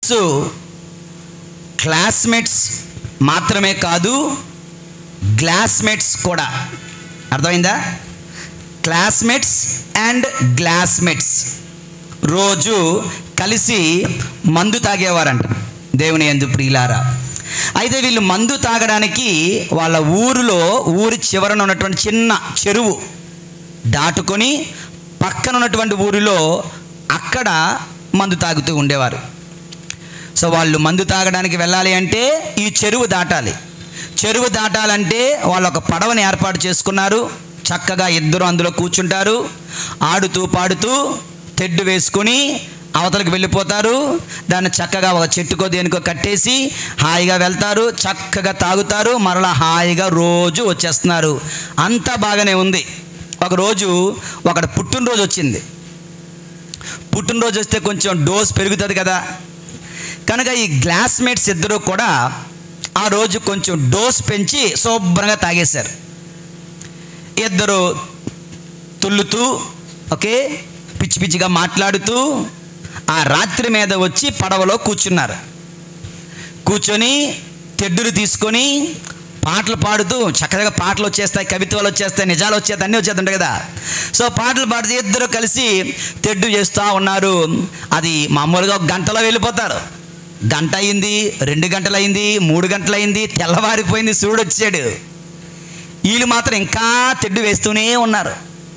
Classmates మాత్రమే కాదు, గ్లాస్మేట్స్ కూడా. అర్థమైందా? క్లాస్మేట్స్ అండ్ గ్లాస్మేట్స్ రోజు కలిసి మందు తాగేవారంట దేవుని యందు ప్రియులారా. అయితే వీళ్ళు మందు తాగడానికి వాళ్ళ ఊరి చివరన ఉన్నటువంటి చిన్న చెరువు దాటుకొని పక్కన ఉన్నటువంటి ఊరిలో అక్కడ మందు తాగుతూ ఉండేవారు. సో వాళ్ళు మందు తాగడానికి వెళ్ళాలి అంటే ఈ చెరువు దాటాలి. చెరువు దాటాలంటే వాళ్ళు ఒక పడవని ఏర్పాటు చేసుకున్నారు. చక్కగా ఇద్దరు అందులో కూర్చుంటారు, ఆడుతూ పాడుతూ తెడ్డు వేసుకొని అవతలకు వెళ్ళిపోతారు. దాన్ని చక్కగా ఒక చెట్టుకో దేనికో కట్టేసి హాయిగా వెళ్తారు, చక్కగా తాగుతారు, మరలా హాయిగా రోజు వచ్చేస్తున్నారు. అంతా బాగానే ఉంది. ఒకరోజు ఒకటి పుట్టినరోజు వచ్చింది. పుట్టినరోజు వస్తే కొంచెం డోస్ పెరుగుతుంది కదా, కనుక ఈ గ్లాస్మేట్స్ ఇద్దరు కూడా ఆ రోజు కొంచెం డోస్ పెంచి శుభ్రంగా తాగేశారు. ఇద్దరు తుల్లుతూ ఓకే పిచ్చి పిచ్చిగా మాట్లాడుతూ ఆ రాత్రి మీద వచ్చి పడవలో కూర్చున్నారు. కూర్చొని తెడ్డులు తీసుకొని పాటలు పాడుతూ, చక్కగా పాటలు వచ్చేస్తాయి, కవిత్వాలు వచ్చేస్తాయి, నిజాలు వచ్చేస్తాయి, అన్నీ వచ్చేస్తుంటాయి కదా. సో పాటలు పాడుతూ ఇద్దరు కలిసి తెడ్డు చేస్తూ ఉన్నారు. అది మామూలుగా ఒక గంటలో వెళ్ళిపోతారు. గంట అయింది, 2 గంటలు అయింది, 3 గంటలు అయింది, తెల్లవారిపోయింది, సూర్యుడు వచ్చాడు. వీళ్ళు మాత్రం ఇంకా తెడ్డు వేస్తూనే ఉన్నారు.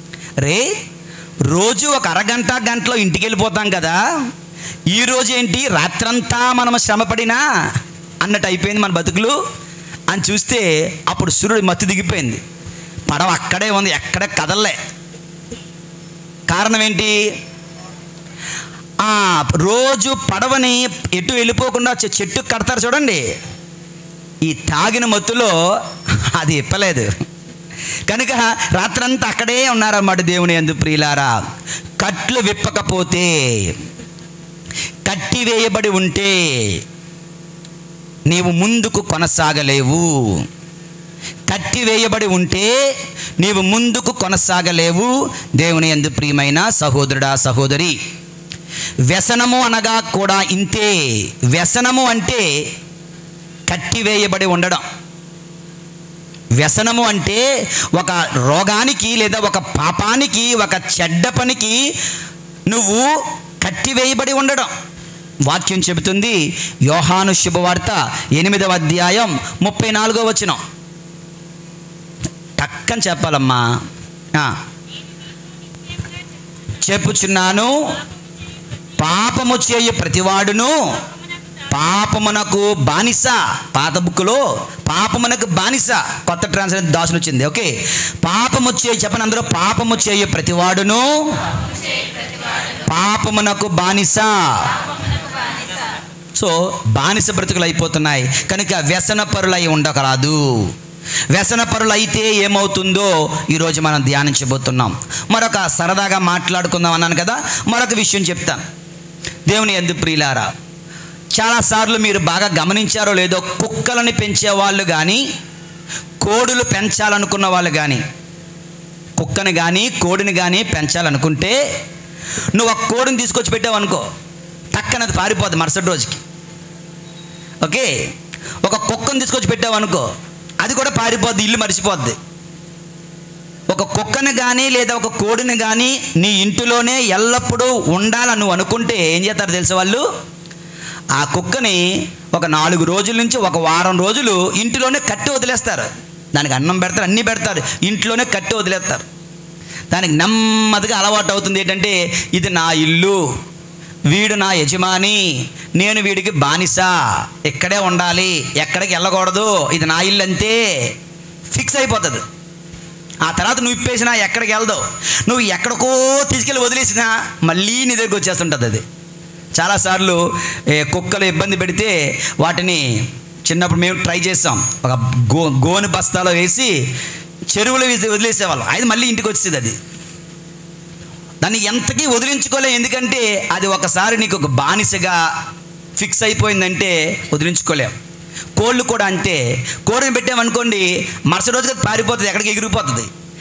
రోజు ఒక అరగంట గంటలో ఇంటికి వెళ్ళిపోతాం కదా, ఈరోజు ఏంటి రాత్రంతా మనం శ్రమపడినా అన్నట్టు అయిపోయింది మన బతుకులు అని చూస్తే అప్పుడు సూర్యుడు మత్తు దిగిపోయింది. పడవ అక్కడే ఉంది, ఎక్కడ కదలలే. కారణం ఏంటి? రోజు పడవని ఎటు వెళ్ళిపోకుండా చెట్టు కడతారు చూడండి, ఈ తాగిన మత్తులో అది ఇప్పలేదు కనుక రాత్రంతా అక్కడే ఉన్నారన్నమాట దేవుని యందు ప్రియులారా. కట్లు విప్పకపోతే, కట్టివేయబడి ఉంటే నీవు ముందుకు కొనసాగలేవు. కట్టివేయబడి ఉంటే నీవు ముందుకు కొనసాగలేవు. దేవుని యందు ప్రియమైన సహోదరుడా సహోదరి, వ్యసనము అనగా కూడా ఇంతే. వ్యసనము అంటే కట్టివేయబడి ఉండడం. వ్యసనము అంటే ఒక రోగానికి లేదా ఒక పాపానికి, ఒక చెడ్డ పనికి నువ్వు కట్టివేయబడి ఉండడం. వాక్యం చెబుతుంది, యోహాను శుభవార్త 8వ అధ్యాయం 34వ వచనం. టక్కని చెప్పాలమ్మా. చెప్పుచున్నాను, పాపము చేయు ప్రతివాడును పాపమునకు బానిస. పాత బుక్కులో పాపమునకు బానిస, కొత్త ట్రాన్స్లేషన్ దాసులు వచ్చింది. ఓకే, పాపము చేయు, చెప్పండి అందరూ, పాపము చేయు ప్రతివాడును పాపమునకు బానిస. సో బానిస బ్రతుకులు అయిపోతున్నాయి కనుక వ్యసనపరులై ఉండకరాదు. వ్యసనపరులైతే ఏమవుతుందో ఈరోజు మనం ధ్యానించబోతున్నాం. మరొక సరదాగా మాట్లాడుకుందాం అన్నాను కదా, మరొక విషయం చెప్తాను. దేవుని యందు ప్రియులారా, చాలాసార్లు మీరు బాగా గమనించారో లేదో, కుక్కలని పెంచేవాళ్ళు కానీ, కోడులు పెంచాలనుకున్న వాళ్ళు కానీ, కుక్కని కానీ కోడిని కానీ పెంచాలనుకుంటే నువ్వు ఒక కోడిని తీసుకొచ్చి పెట్టావనుకో, టక్కనది పారిపోద్ది మరుసటి రోజుకి. ఓకే, ఒక కుక్కను తీసుకొచ్చి పెట్టావనుకో, అది కూడా పారిపోద్ది, ఇల్లు మరిచిపోద్ది. ఒక కుక్కని కానీ లేదా ఒక కోడిని కానీ నీ ఇంటిలోనే ఎల్లప్పుడూ ఉండాలని నువ్వు అనుకుంటే ఏం చేస్తారు తెలుసా వాళ్ళు? ఆ కుక్కని ఒక 4 రోజుల నుంచి ఒక వారం రోజులు ఇంటిలోనే కట్టి వదిలేస్తారు. దానికి అన్నం పెడతారు, అన్నీ పెడతారు, ఇంట్లోనే కట్టి వదిలేస్తారు. దానికి నెమ్మదిగా అలవాటు అవుతుంది ఏంటంటే, ఇది నా ఇల్లు, వీడు నా యజమాని, నేను వీడికి బానిస, ఇక్కడే ఉండాలి, ఎక్కడికి వెళ్ళకూడదు, ఇది నా ఇల్లు అంతే ఫిక్స్ అయిపోతుంది. ఆ తర్వాత నువ్వు ఇప్పేసినా ఎక్కడికి వెళ్దావు, నువ్వు ఎక్కడికో తీసుకెళ్ళి వదిలేసినా మళ్ళీ నీ దగ్గరికి వచ్చేస్తుంటుంది. అది చాలాసార్లు కుక్కలు ఇబ్బంది పెడితే వాటిని చిన్నప్పుడు మేము ట్రై చేసాం. ఒక గోను బస్తాలో వేసి చెరువులో వేసి వదిలేసేవాళ్ళం. అది మళ్ళీ ఇంటికి వచ్చేది. అది దాన్ని ఎంతకీ వదిలించుకోలేం, ఎందుకంటే అది ఒకసారి నీకు ఒక బానిసగా ఫిక్స్ అయిపోయిందంటే వదిలించుకోలేం. కోళ్ళు కూడా అంతే. కోడిని పెట్టామనుకోండి, మరుసటి రోజుగా పారిపోతుంది, ఎక్కడికి ఎగిరిపోతుంది.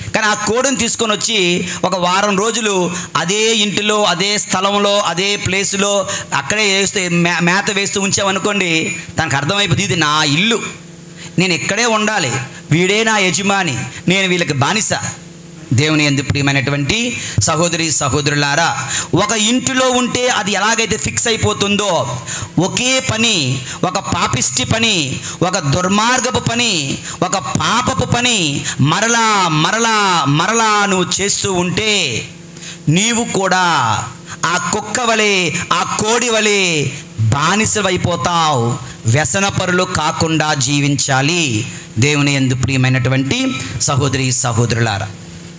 కానీ ఆ కోడిని తీసుకొని వచ్చి ఒక వారం రోజులు అదే ఇంటిలో, అదే స్థలంలో, అదే ప్లేసులో అక్కడే వేస్తూ మేత వేస్తూ ఉంచామనుకోండి, తనకు అర్థమైపోతుంది ఇది నా ఇల్లు, నేను ఇక్కడే ఉండాలి, వీడే నా యజమాని, నేను వీళ్ళకి బానిస. దేవుని యందు ప్రియమైనటువంటి సహోదరి సహోదరులారా, ఒక ఇంటిలో ఉంటే అది ఎలాగైతే ఫిక్స్ అయిపోతుందో, ఒకే పని, ఒక పాపిష్టి పని, ఒక దుర్మార్గపు పని, ఒక పాపపు పని మరలా మరలా మరలా నువ్వు చేస్తూ ఉంటే నీవు కూడా ఆ కుక్క వలె, ఆ కోడి వలె బానిసవైపోతావు. వ్యసనపరులు కాకుండా జీవించాలి. దేవుని యందు ప్రియమైనటువంటి సహోదరి సహోదరులారా,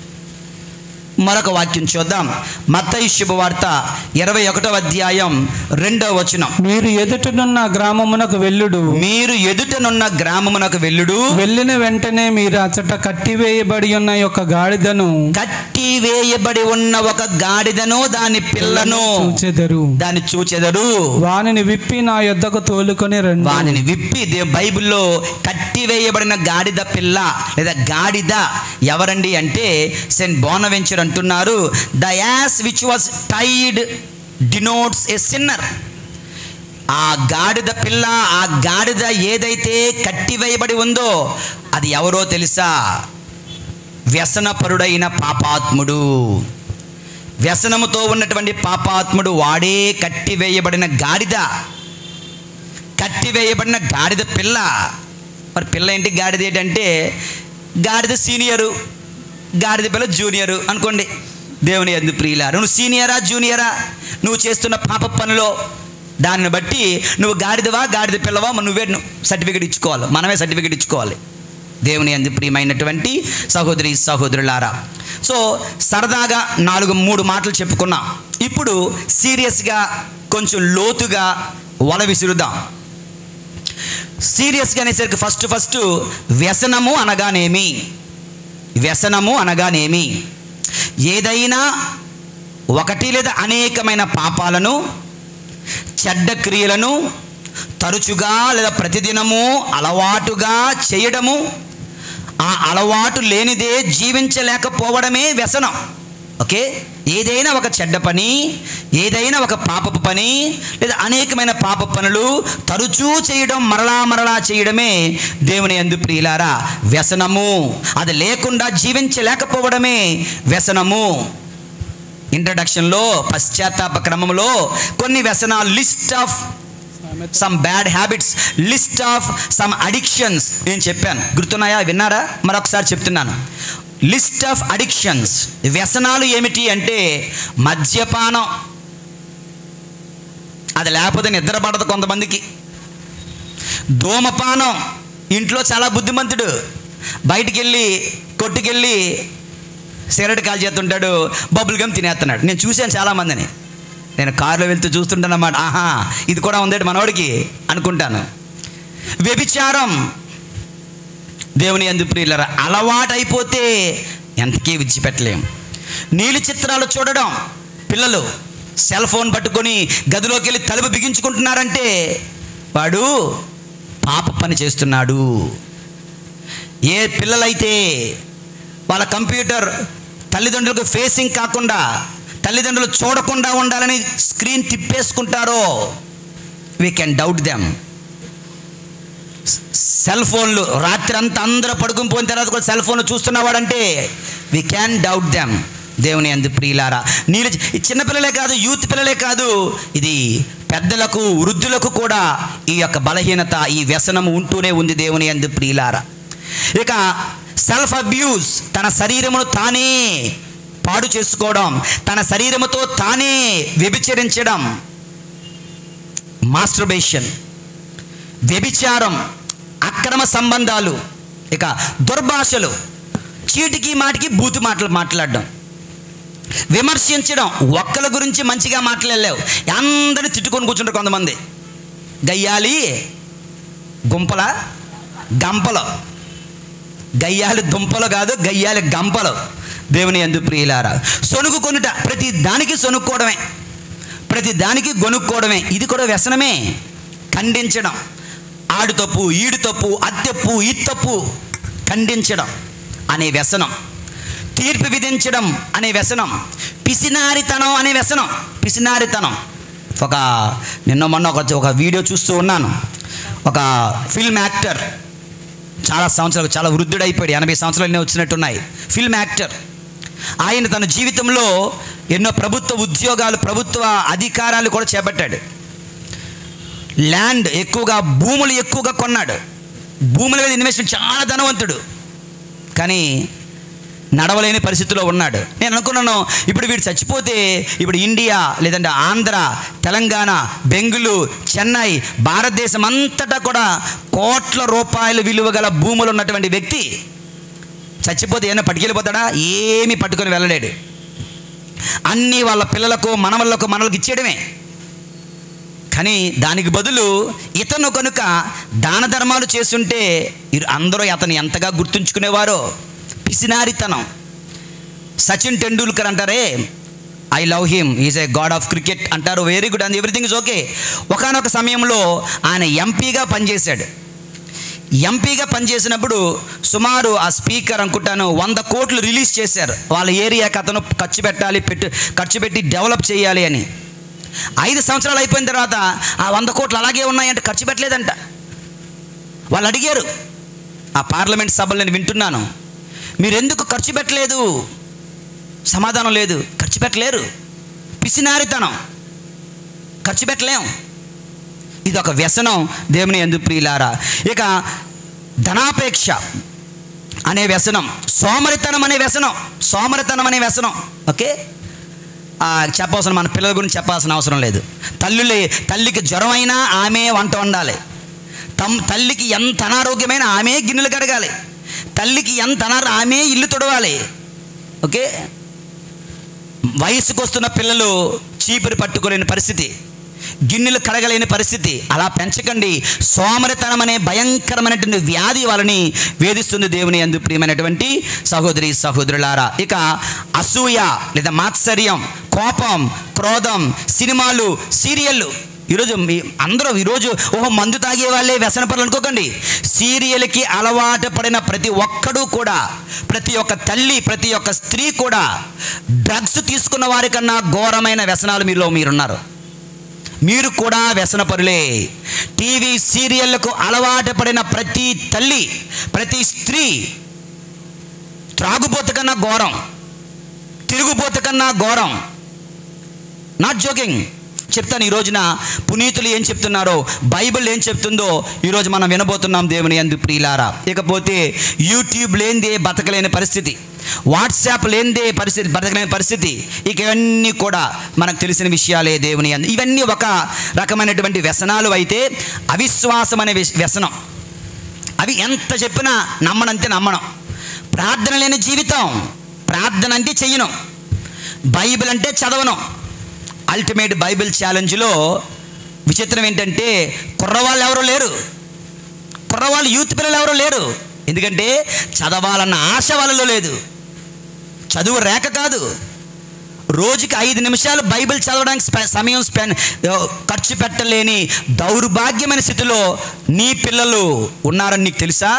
మరొక వాక్యం చూద్దాం. మత్తయి శుభవార్త 21వ అధ్యాయం 2వ వచనం. మీరు ఎదుటనున్న గ్రామమునకు వెళ్ళుడు. మీరు ఎదుటనున్న గ్రామమునకు వెళ్ళుడు. వెళ్ళిన వెంటనే మీరు అచట కట్టివేయబడి ఉన్న ఒక గాడిదను, కట్టివేయబడి ఉన్న ఒక గాడిదను దాని పిల్లను చూచెదరు. దాన్ని చూచెదరు. వానిని విప్పి నా యొద్దకు తోలుకొని రండి. వానిని విప్పి, బైబిల్లో కట్టివేయబడిన గాడిద పిల్ల లేదా గాడిద ఎవరండి అంటే సెయింట్ బోనవెంచర్ అంటున్నారు, the ass which was tied denotes a sinner. ఆ గాడిద పిల్ల, ఆ గాడిద ఏదైతే కట్టివేయబడి ఉందో అది ఎవరో తెలుసా? వ్యసనపరుడైన పాపాత్ముడు. వ్యసనముతో ఉన్నటువంటి పాపాత్ముడు వాడే కట్టివేయబడిన గాడిద, కట్టివేయబడిన గాడిద పిల్ల. మరి పిల్ల ఏంటి, గాడిద ఏంటంటే గాడిద సీనియరు, గాడిద పిల్ల జూనియరు అనుకోండి. దేవుని యందు ప్రియులారా, నువ్వు సీనియరా జూనియరా నువ్వు చేస్తున్న పాప పనిలో, దాన్ని బట్టి నువ్వు గాడిదవా గాడిద పిల్లవా నువ్వే సర్టిఫికెట్ ఇచ్చుకోవాలి, మనమే సర్టిఫికెట్ ఇచ్చుకోవాలి. దేవుని యందు ప్రియమైనటువంటి సహోదరి సహోదరులారా, సో సరదాగా 3 మాటలు చెప్పుకున్నాం. ఇప్పుడు సీరియస్గా కొంచెం లోతుగా వల విసురుదాం. సీరియస్గా అనేసరికి ఫస్ట్ వ్యసనము అనగానేమి? వ్యసనము అనగానేమి? ఏదైనా ఒకటి లేదా అనేకమైన పాపాలను, చెడ్డ క్రియలను తరచుగా లేదా ప్రతిదినము అలవాటుగా చేయడము, ఆ అలవాటు లేనిదే జీవించలేకపోవడమే వ్యసనం. ఓకే, ఏదైనా ఒక చెడ్డ పని, ఏదైనా ఒక పాపపు పని లేదా అనేకమైన పాప పనులు తరచూ చేయడం, మరలా చేయడమే దేవుని యందు ప్రియులారా వ్యసనము. అది లేకుండా జీవించలేకపోవడమే వ్యసనము. ఇంట్రడక్షన్లో పశ్చాత్తాప క్రమంలో కొన్ని వ్యసనాలు, list of some bad habits, list of some addictions నేను చెప్పాను, గుర్తున్నాయా? విన్నారా? మరొకసారి చెప్తున్నాను. లిస్ట్ ఆఫ్ అడిక్షన్స్, వ్యసనాలు ఏమిటి అంటే మద్యపానం, అది లేకపోతే నిద్ర పడదు కొంతమందికి. ధూమపానం, ఇంట్లో చాలా బుద్ధిమంతుడు, బయటికి వెళ్ళి కొట్టుకెళ్ళి సిగరెట్ కాల్ చేస్తుంటాడు, బబుల్ గమ్ తినేస్తున్నాడు. నేను చూశాను చాలామందిని, నేను కారులో వెళ్తూ చూస్తుంటాను అన్నమాట. ఆహా, ఇది కూడా ఉందేటి మనవాడికి అనుకుంటాను. వ్యభిచారం, దేవుని యందు ప్రియులారా అలవాటు అయిపోతే ఎంతకీ విడిచిపెట్టలేం. నీలి చిత్రాలు చూడడం, పిల్లలు సెల్ ఫోన్ పట్టుకొని గదిలోకి వెళ్ళి తలుపు బిగించుకుంటున్నారంటే వాడు పాప పని చేస్తున్నాడు. ఏ పిల్లలైతే వాళ్ళ కంప్యూటర్ తల్లిదండ్రులకు ఫేసింగ్ కాకుండా, తల్లిదండ్రులు చూడకుండా ఉండాలని స్క్రీన్ తిప్పేసుకుంటారో, we can doubt them. Cell ఫోన్లు రాత్రి అంతా అందరూ పడుకుని పోయిన తర్వాత కూడా సెల్ ఫోన్లు చూస్తున్నవాడంటే వీ క్యాన్ డౌట్ దెమ్. దేవుని యందు ప్రియులారా, చిన్నపిల్లలే కాదు, యూత్ పిల్లలే కాదు, ఇది పెద్దలకు వృద్ధులకు కూడా ఈ యొక్క బలహీనత, ఈ వ్యసనము ఉంటూనే ఉంది. దేవుని యందు ప్రియులారా, ఇక సెల్ఫ్ అబ్యూస్, తన శరీరమును తానే పాడు చేసుకోవడం, తన శరీరముతో తానే వ్యభిచరించడం, మాస్టర్బేషన్, వ్యభిచారం, అక్రమ సంబంధాలు, ఇక దుర్భాషలు, చీటికి మాటికి బూతు మాటలు మాట్లాడడం, విమర్శించడం. ఒక్కల గురించి మంచిగా మాట్లాడలేవు, అందరిని తిట్టుకొని కూర్చుంటారు కొంతమంది. గయ్యాలి గుంపల గంపలు, గయ్యాలి దుంపలు కాదు, గయ్యాలి గంపలు. దేవుని యందు ప్రియులారా, సొనుగు కొనుట, ప్రతి దానికి సొనుక్కోవడమే, ప్రతి దానికి గొనుక్కోవడమే, ఇది కూడా వ్యసనమే. ఖండించడం, ఆడు తప్పు, ఈడు తప్పు, అది తప్పు, ఇది తప్పు, ఖండించడం అనే వ్యసనం. తీర్పు విధించడం అనే వ్యసనం, పిసినారితనం అనే వ్యసనం. పిసినారితనం. నిన్న మొన్న ఒక వీడియో చూస్తూ ఉన్నాను. ఒక ఫిల్మ్ యాక్టర్, చాలా సంవత్సరాలు, చాలా వృద్ధుడైపోయాడు, 80 సంవత్సరాలు వచ్చినట్టున్నాయి. Film actor. ఆయన తన జీవితంలో ఎన్నో ప్రభుత్వ ఉద్యోగాలు, ప్రభుత్వ అధికారాలు కూడా చేపట్టాడు. ల్యాండ్ ఎక్కువగా, భూములు ఎక్కువగా కొన్నాడు. భూముల మీద ఇన్వెస్ట్మెంట్, చాలా ధనవంతుడు. కానీ నడవలేని పరిస్థితిలో ఉన్నాడు. నేను అనుకున్నాను, ఇప్పుడు వీడు చచ్చిపోతే ఇప్పుడు ఇండియా, లేదంటే ఆంధ్ర, తెలంగాణ, బెంగళూరు, చెన్నై, భారతదేశం అంతటా కూడా కోట్ల రూపాయల విలువ గల భూములు ఉన్నటువంటి వ్యక్తి చచ్చిపోతే ఏమైనా పట్టుకెళ్ళిపోతాడా? ఏమీ పట్టుకొని వెళ్ళలేడు. అన్నీ వాళ్ళ పిల్లలకు, మనవళ్ళకు ఇచ్చేయడమే. కానీ దానికి బదులు ఇతను కనుక దాన ధర్మాలు చేస్తుంటే అందరూ అతను ఎంతగా గుర్తుంచుకునేవారో. పిసినారితనం. సచిన్ టెండూల్కర్ అంటారే, I love him, is a god of cricket అంటారు. Very good and everything is okay. ఒకానొక సమయంలో ఆయన ఎంపీగా పనిచేశాడు. ఎంపీగా పనిచేసినప్పుడు సుమారు ఆ స్పీకర్ అనుకుంటాను 100 కోట్లు రిలీజ్ చేశారు. వాళ్ళ ఏరియాకి అతను ఖర్చు పెట్టి డెవలప్ చేయాలి అని. 5 సంవత్సరాలు అయిపోయిన తర్వాత ఆ 100 కోట్లు అలాగే ఉన్నాయంటే ఖర్చు పెట్టలేదంట. వాళ్ళు అడిగారు ఆ పార్లమెంట్ సభలు, నేను వింటున్నాను, మీరు ఎందుకు ఖర్చు పెట్టలేదు? సమాధానం లేదు. ఖర్చు పెట్టలేరు. పిసినారితనం. ఖర్చు పెట్టలేం. ఇది ఒక వ్యసనం దేవుని యందు ప్రియులారా. ఇక ధనాపేక్ష అనే వ్యసనం, సోమరితనం అనే వ్యసనం. సోమరితనం అనే వ్యసనం. ఓకే, చెప్పవలసిన, మన పిల్లల గురించి చెప్పాల్సిన అవసరం లేదు. తల్లికి జ్వరం అయినా ఆమె వంట వండాలి. తల్లికి ఎంత అనారోగ్యమైన ఆమె గిన్నెలు కడగాలి. తల్లికి ఎంత ఆమె ఇల్లు తుడవాలి. ఓకే, వయసుకు వస్తున్న పిల్లలు చీపురు పట్టుకోలేని పరిస్థితి, గిన్నెలు కడగలేని పరిస్థితి. అలా పెంచకండి. సోమరితనం అనే భయంకరమైనటువంటి వ్యాధి వాళ్ళని వేధిస్తుంది దేవుని యందు ప్రియమైనటువంటి సహోదరి సహోదరులారా. ఇక అసూయ లేదా మాత్సర్యం, కోపం, క్రోధం, సినిమాలు, సీరియళ్ళు. ఈరోజు అందరూ మందు తాగే వాళ్ళే వ్యసన పనులు అనుకోకండి. సీరియల్కి అలవాటు పడిన ప్రతి ఒక్కడూ కూడా, ప్రతి ఒక్క తల్లి, ప్రతి ఒక్క స్త్రీ కూడా డ్రగ్స్ తీసుకున్న వారికన్నా ఘోరమైన వ్యసనాలు మీరున్నారు. మీరు కూడా వ్యసన పరులే. టీవీ సీరియళ్లకు అలవాటు పడిన ప్రతి తల్లి, ప్రతి స్త్రీ త్రాగుబోతు కన్నా ఘోరం, తిరుగుబోతు కన్నా ఘోరం. Not joking. చెప్తాను ఈ రోజున పునీతులు ఏం చెప్తున్నారో, బైబిల్ ఏం చెప్తుందో ఈరోజు మనం వినబోతున్నాం దేవుని యందు ప్రియులారా. ఇకపోతే యూట్యూబ్ లేనిదే బతకలేని పరిస్థితి, వాట్సాప్ లేనిదే బతకలేని పరిస్థితి. ఇక ఇవన్నీ కూడా మనకు తెలిసిన విషయాలే దేవుని యందు. ఇవన్నీ ఒక రకమైనటువంటి వ్యసనాలు అయితే, అవిశ్వాసం అనే వ్యసనం. అవి ఎంత చెప్పినా నమ్మడం. ప్రార్థన లేని జీవితం. ప్రార్థన అంటే చెయ్యను, బైబిల్ అంటే చదవను. అల్టిమేట్ బైబిల్ ఛాలెంజ్లో విచిత్రం ఏంటంటే కుర్రవాళ్ళు ఎవరూ లేరు. కుర్రవాళ్ళు, యూత్ పిల్లలు ఎవరూ లేరు. ఎందుకంటే చదవాలన్న ఆశ వాళ్ళలో లేదు. చదువు రేఖ కాదు. రోజుకి 5 నిమిషాలు బైబిల్ చదవడానికి సమయం ఖర్చు పెట్టలేని దౌర్భాగ్యమైన స్థితిలో నీ పిల్లలు ఉన్నారని నీకు తెలుసా?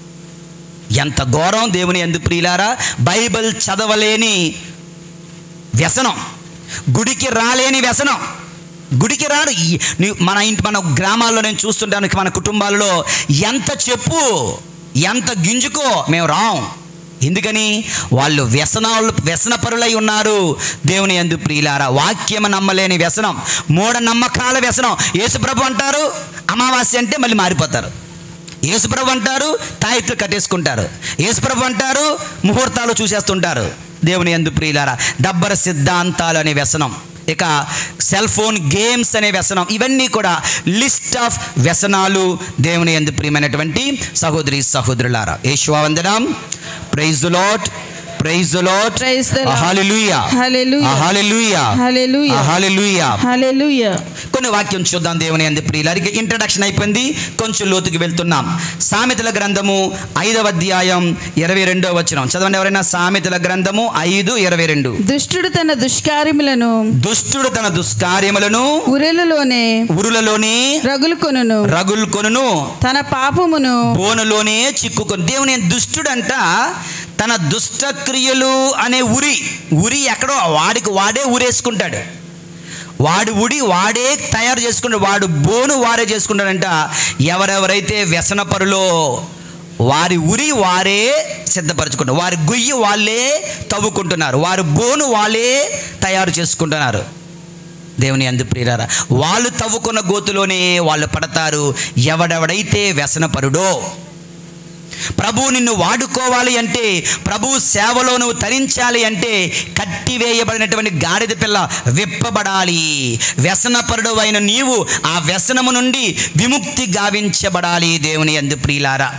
ఎంత ఘోరం దేవుని యందు ప్రియులారా. బైబిల్ చదవలేని వ్యసనం, గుడికి రాలేని వ్యసనం. గుడికి రాడు. మన గ్రామాల్లో నేను చూస్తుంటాను, మన కుటుంబాలలో ఎంత చెప్పు, ఎంత గింజుకో, మేము రాం. ఎందుకని? వాళ్ళు వ్యసనపరులై ఉన్నారు దేవుని యందు ప్రియులారా. వాక్యం నమ్మలేని వ్యసనం, మూఢనమ్మకాల వ్యసనం. యేసుప్రభు అంటారు అమావాస్య అంటే మళ్ళీ మారిపోతారు. యేసుప్రభు అంటారు తాయిత్తులు కట్టేసుకుంటారు. యేసుప్రభు అంటారు ముహూర్తాలు చూసేస్తుంటారు. దేవుని యందు ప్రియులారా, డబ్బర సిద్ధాంతాలు అనే వ్యసనం, ఇక సెల్ ఫోన్ గేమ్స్ అనే వ్యసనం. ఇవన్నీ కూడా లిస్ట్ ఆఫ్ వ్యసనాలు దేవుని యందు ప్రియమైనటువంటి సహోదరి సహోదరులారా. యేషువా వందనం. Praise the lord, praise the lord, hallelujah, hallelujah, hallelujah, hallelujah, hallelujah, hallelujah. కొన్ని వాక్యం చూద్దాం దేవుని యందు ప్రియులారా. ఇంట్రడక్షన్ అయిపోయింది, కొంచెం లోతుకి వెళ్తున్నాం. సామెతల గ్రంథము 5వ అధ్యాయం 22వ వచనం చదవండి ఎవరైనా. సామెతల గ్రంథము 5:22. దుష్టుడు తన దుష్కార్యములను ఉరులలోనే రగులుకొనును, తన పాపమును బోనులోనే చిక్కుకొను. దేవుని దుష్టుడంట తన దుష్టక్రియలు అనే ఉరి ఎక్కడో వాడే ఉరేసుకుంటాడు. వాడే తయారు చేసుకుంటాడు. వాడు బోను వారే చేసుకుంటాడంట. ఎవరెవరైతే వ్యసనపరులో వారి ఉరి వారే సిద్ధపరచుకుంటారు, వారి గొయ్యి వాళ్ళే తవ్వుకుంటున్నారు, వారి బోను వాళ్ళే తయారు చేసుకుంటున్నారు. దేవుని యందు ప్రియులారా, వాళ్ళు తవ్వుకున్న గోతులోనే వాళ్ళు పడతారు. ఎవడెవడైతే వ్యసనపరుడో, ప్రభు నిన్ను వాడుకోవాలి అంటే, ప్రభు సేవలో నువ్వు తరించాలి అంటే, కట్టివేయబడినటువంటి గాడిద పిల్ల విప్పబడాలి. వ్యసనపరుడు అయిన నీవు ఆ వ్యసనము నుండి విముక్తి గావించబడాలి. దేవుని యందు ప్రియులారా,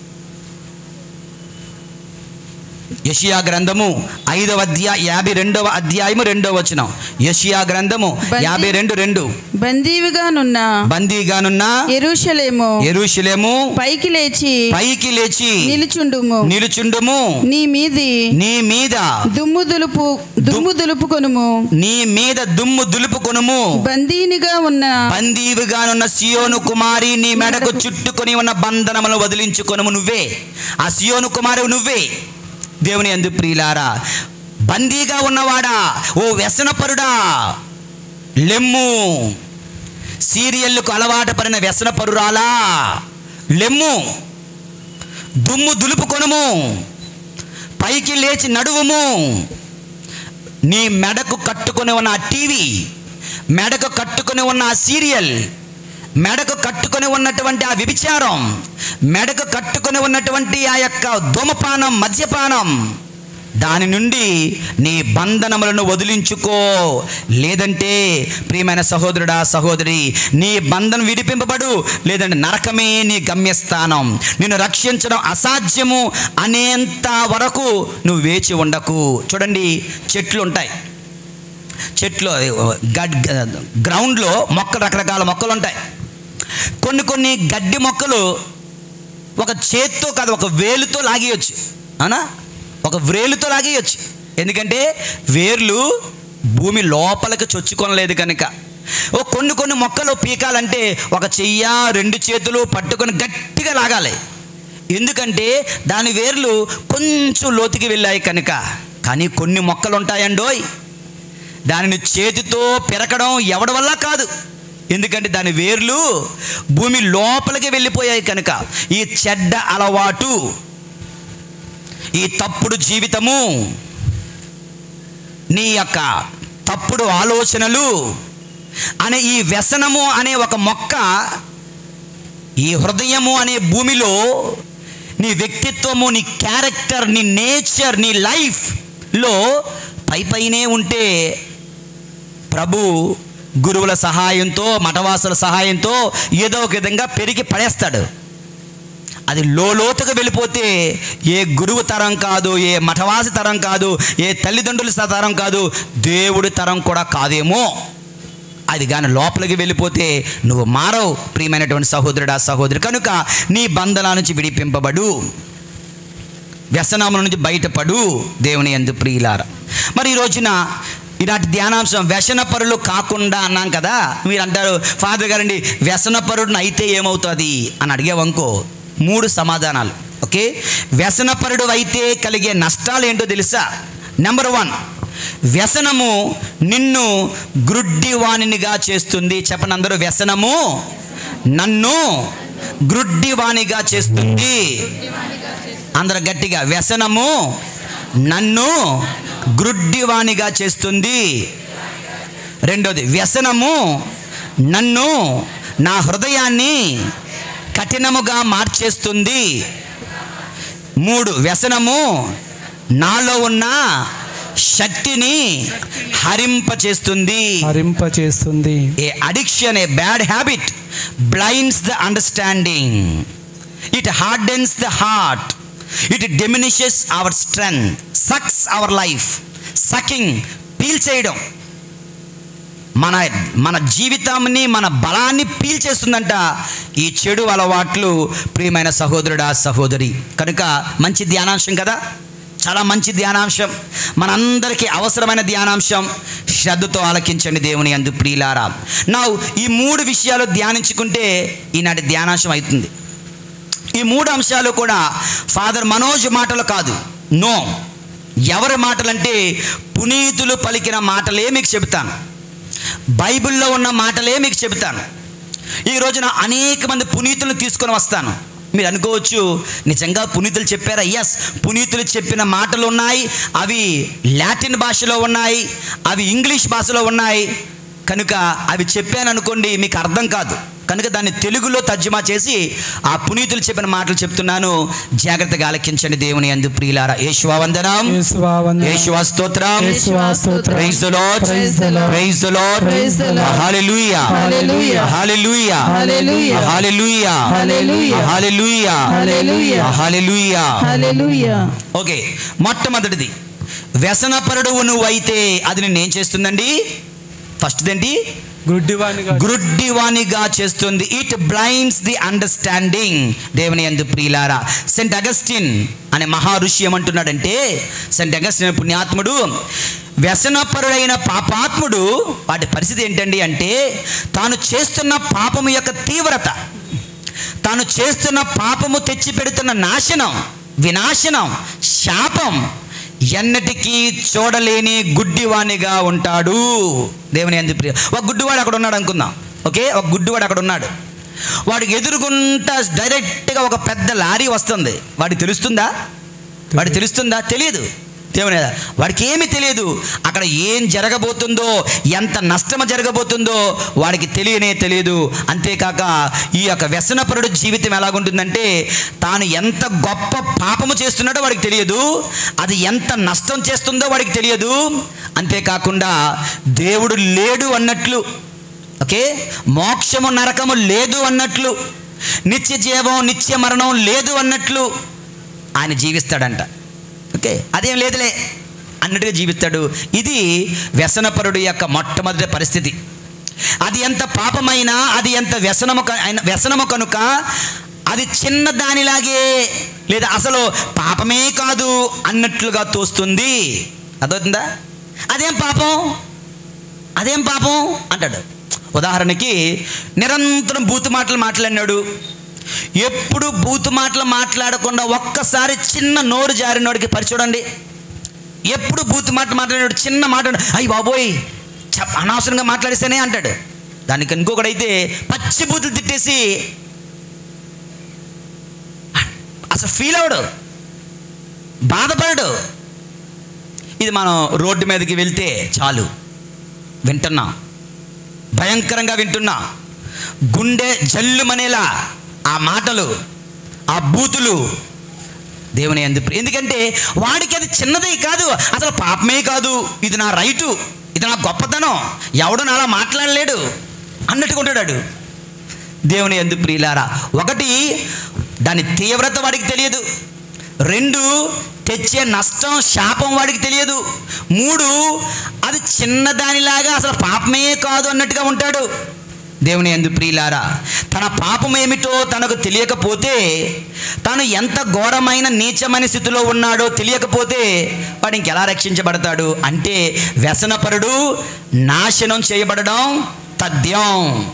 యెషయా గ్రంథము 5వ అధ్యాయం 52వ అధ్యాయము 2వ వచనం. యెషయా గ్రంథము 52:2. బందీగానున్న యెరూషలేము పైకి లేచి నిలుచుండుము. నీ మీద దుమ్ము దులుపుకొనుము. బందీవిగా ఉన్న సియోను కుమారి, నీ మెడకు చుట్టుకొని ఉన్న బంధనములను వదిలించుకొనుము. నువ్వే ఆ సియోను కుమారి, నువ్వే. దేవుని యందు ప్రియులారా, బందీగా ఉన్నవాడా, ఓ వ్యసనపరుడా, లెమ్ము. సీరియల్కు అలవాటు పడిన వ్యసనపరురాలా, లెమ్ము. దుమ్ము దులుపుకొనుము, పైకి లేచి నడువుము. నీ మెడకు కట్టుకొని ఉన్న ఆ టీవీ, మెడకు కట్టుకొని ఉన్న ఆ సీరియల్, మెడకు కట్టుకొని ఉన్నటువంటి ఆ వ్యభిచారం, మెడకు కట్టుకొని ఉన్నటువంటి ఆ యొక్క ధూమపానం, మద్యపానం, దాని నుండి నీ బంధనములను వదిలించుకో. లేదంటే ప్రియమైన సహోదరుడా, సహోదరి, నీ బంధనం విడిపింపబడు, లేదంటే నరకమే నీ గమ్యస్థానం. నిన్ను రక్షించడం అసాధ్యము అనేంత వరకు నువ్వు వేచి ఉండకు. చూడండి, చెట్లు ఉంటాయి. చెట్లు గ్రౌండ్లో మొక్కలు, రకరకాల మొక్కలు ఉంటాయి. కొన్ని గడ్డి మొక్కలు ఒక చేత్తో కాదు, ఒక వేలుతో లాగేయచ్చు. అవునా? ఒక వ్రేలుతో లాగేయచ్చు. ఎందుకంటే వేర్లు భూమి లోపలికి చొచ్చుకొనలేదు కనుక. కొన్ని మొక్కలు పీకాలంటే ఒక చెయ్య, 2 చేతులు పట్టుకొని గట్టిగా లాగాలి. ఎందుకంటే దాని వేర్లు కొంచెం లోతుకి వెళ్ళాయి కనుక. కానీ కొన్ని మొక్కలు ఉంటాయండోయ్, దానిని చేతితో పెరకడం ఎవడి వల్ల కాదు. ఎందుకంటే దాని వేర్లు భూమి లోపలికి వెళ్ళిపోయాయి కనుక. ఈ చెడ్డ అలవాటు, ఈ తప్పుడు జీవితము, నీ యొక్క తప్పుడు ఆలోచనలు అనే ఈ వ్యసనము అనే ఒక మొక్క ఈ హృదయము అనే భూమిలో నీ వ్యక్తిత్వము, నీ క్యారెక్టర్, నీ నేచర్, నీ లైఫ్లో పైనే ఉంటే ప్రభు గురువుల సహాయంతో, మఠవాసుల సహాయంతో ఏదో ఒక విధంగా పెరిగి పడేస్తాడు. అది లోతుకు వెళ్ళిపోతే ఏ గురువు తరం కాదు, ఏ మఠవాసి తరం కాదు, ఏ తల్లిదండ్రుల తరం కాదు, దేవుడి తరం కూడా కాదేమో. అది కానీ లోపలికి వెళ్ళిపోతే నువ్వు మారవు ప్రియమైనటువంటి సహోదరుడా, సహోదరి. కనుక నీ బంధనాల నుంచి విడిపింపబడు, వ్యసనముల నుంచి బయటపడు. దేవుని యందు ప్రియులారా, మరి ఈ రోజున ఈనాటి ధ్యానాంశం వ్యసనపరులు కాకుండా అన్నాం కదా. మీరు అంటారు, ఫాదర్ గారండి వ్యసనపరుడిని అయితే ఏమవుతుంది అని అడిగేవనుకో, 3 సమాధానాలు. ఓకే, వ్యసనపరుడు అయితే కలిగే నష్టాలు ఏంటో తెలుసా? నెంబర్ 1, వ్యసనము నిన్ను గ్రుడ్డివాణినిగా చేస్తుంది. చెప్పండి అందరూ, వ్యసనము నన్ను గ్రుడ్డివాణిగా చేస్తుంది. అందరూ గట్టిగా, వ్యసనము నన్ను గ్రుడ్డివాణిగా చేస్తుంది. రెండోది, వ్యసనము నన్ను, నా హృదయాన్ని కఠినముగా మార్చేస్తుంది. 3, వ్యసనము నాలో ఉన్న శక్తిని హరింపచేస్తుంది. A addiction, a bad habit blinds the understanding, it hardens the heart, it diminishes our strength, sucks our life. Sucking, పీల్చేయడం, మన జీవితాన్ని, మన బలాన్ని పీల్చేస్తుందంట ఈ చెడు అలవాట్లు. ప్రియమైన సహోదరుడా, సహోదరి, కనుక మంచి ధ్యానాంశం కదా, చాలా మంచి ధ్యానాంశం, మనందరికీ అవసరమైన ధ్యానాంశం. శ్రద్ధతో ఆలకించండి దేవుని యందు ప్రియులారా. నా ఈ 3 విషయాలు ధ్యానించుకుంటే ఈనాటి ధ్యానాంశం అవుతుంది. ఈ 3 అంశాలు కూడా ఫాదర్ మనోజ్ మాటలు కాదు, నో. ఎవరి మాటలంటే పునీతులు పలికిన మాటలే మీకు చెబుతాను, బైబిల్లో ఉన్న మాటలే మీకు చెబుతాను. ఈ రోజున అనేక మంది పునీతులను తీసుకొని వస్తాను. మీరు అనుకోవచ్చు, నిజంగా పునీతులు చెప్పారా? ఎస్, పునీతులు చెప్పిన మాటలు ఉన్నాయి. అవి లాటిన్ భాషలో ఉన్నాయి, అవి ఇంగ్లీష్ భాషలో ఉన్నాయి. కనుక అవి చెప్పాను అనుకోండి, మీకు అర్థం కాదు. కనుక దాన్ని తెలుగులో తర్జుమా చేసి ఆ పునీతులు చెప్పిన మాటలు చెప్తున్నాను. జాగ్రత్తగా ఆలకించండి. దేవుని యందు ప్రియులారా, యేషువా వందనం, యేషువా స్తోత్రం, praise the lord, praise the lord, hallelujah, hallelujah, hallelujah, hallelujah, hallelujah, hallelujah, hallelujah. Okay, మొట్టమొదటిది, వ్యసనపరుడు నువ్వైతే అది నిన్నేం చేస్తుందండి? ఫస్ట్ ఏంటి? గుడ్డివానిగా చేస్తుంది. It blinds the understanding. దేవుని యందు ప్రియులారా, సెయింట్ అగస్టిన్ అనే మహా ఋషి ఏమంటున్నాడంటే, సెయింట్ అగస్టిన్ పుణ్యాత్ముడు, వ్యసనపరుడైన పాపాత్ముడు వాటి పరిస్థితి ఏంటండి అంటే, తాను చేస్తున్న పాపము యొక్క తీవ్రత, తాను చేస్తున్న పాపము తెచ్చిపెడుతున్న నాశనం, వినాశనం, శాపం ఎన్నటికీ చూడలేని గుడ్డివానిగా ఉంటాడు. దేవుని యందు ప్రియ, ఒక గుడ్డివాడు అక్కడ ఉన్నాడు అనుకుందాం. ఓకే, ఒక గుడ్డివాడు అక్కడ ఉన్నాడు. వాడికి ఎదురుగుంటా డైరెక్ట్గా ఒక పెద్ద లారీ వస్తుంది. వాడికి తెలుస్తుందా? వాడికి తెలుస్తుందా? తెలియదు. దేవుని, వాడికి ఏమీ తెలియదు. అక్కడ ఏం జరగబోతుందో, ఎంత నష్టం జరగబోతుందో వాడికి తెలియదు. అంతేకాక ఈ యొక్క వ్యసనపరుడు జీవితం ఎలాగుంటుందంటే, తాను ఎంత గొప్ప పాపము చేస్తున్నాడో వాడికి తెలియదు, అది ఎంత నష్టం చేస్తుందో వాడికి తెలియదు. అంతేకాకుండా దేవుడు లేడు అన్నట్లు, ఓకే, మోక్షము నరకము లేదు అన్నట్లు, నిత్య జీవం నిత్య మరణం లేదు అన్నట్లు ఆయన జీవిస్తాడంట. ఓకే, అదేం లేదులే అన్నట్టుగా జీవిస్తాడు. ఇది వ్యసనపరుడు యొక్క మొట్టమొదటి పరిస్థితి. అది ఎంత పాపమైనా, అది ఎంత వ్యసనము కనుక అది చిన్న దానిలాగే, లేదా అసలు పాపమే కాదు అన్నట్లుగా తోస్తుంది. అర్థమవుతుందా? అదేం పాపం అంటాడు. ఉదాహరణకి, నిరంతరం బూతు మాటలు మాట్లాడినాడు. ఎప్పుడు బూతు మాటలు మాట్లాడకుండా ఒక్కసారి చిన్న నోరు జారినోడికి పరిచూడండి. ఎప్పుడు బూతు మాట్లాడినాడు, చిన్న మాట, అయ్యి బాబోయ్ అనవసరంగా మాట్లాడిస్తేనే అంటాడు. దానికి ఇంకొకడైతే పచ్చి బూతులు తిట్టేసి అసలు ఫీల్ అవడు, బాధపడడు. ఇది మనం రోడ్డు మీదకి వెళ్తే చాలు వింటున్నాం, భయంకరంగా వింటున్నా, గుండె జల్లుమనేలా ఆ మాటలు, ఆ బూతులు. దేవుని యందు, ఎందుకంటే వాడికి అది చిన్నదే కాదు, అసలు పాపమే కాదు, ఇది నా రైటు, ఇది నా గొప్పతనం, ఎవడు నాలా మాట్లాడలేడు అన్నట్టుకుంటాడు. దేవుని యందు ప్రియులారా, ఒకటి దాని తీవ్రత వాడికి తెలియదు, 2 తెచ్చే నష్టం శాపం వాడికి తెలియదు, 3 అది చిన్నదానిలాగా అసలు పాపమే కాదు అన్నట్టుగా ఉంటాడు. దేవుని యందు ప్రియులారా, తన పాపం ఏమిటో తనకు తెలియకపోతే, తాను ఎంత ఘోరమైన నీచమైన స్థితిలో ఉన్నాడో తెలియకపోతే వాడు ఇంకెలా రక్షించబడతాడు అంటే, వ్యసనపరుడు నాశనం చేయబడడం తథ్యం.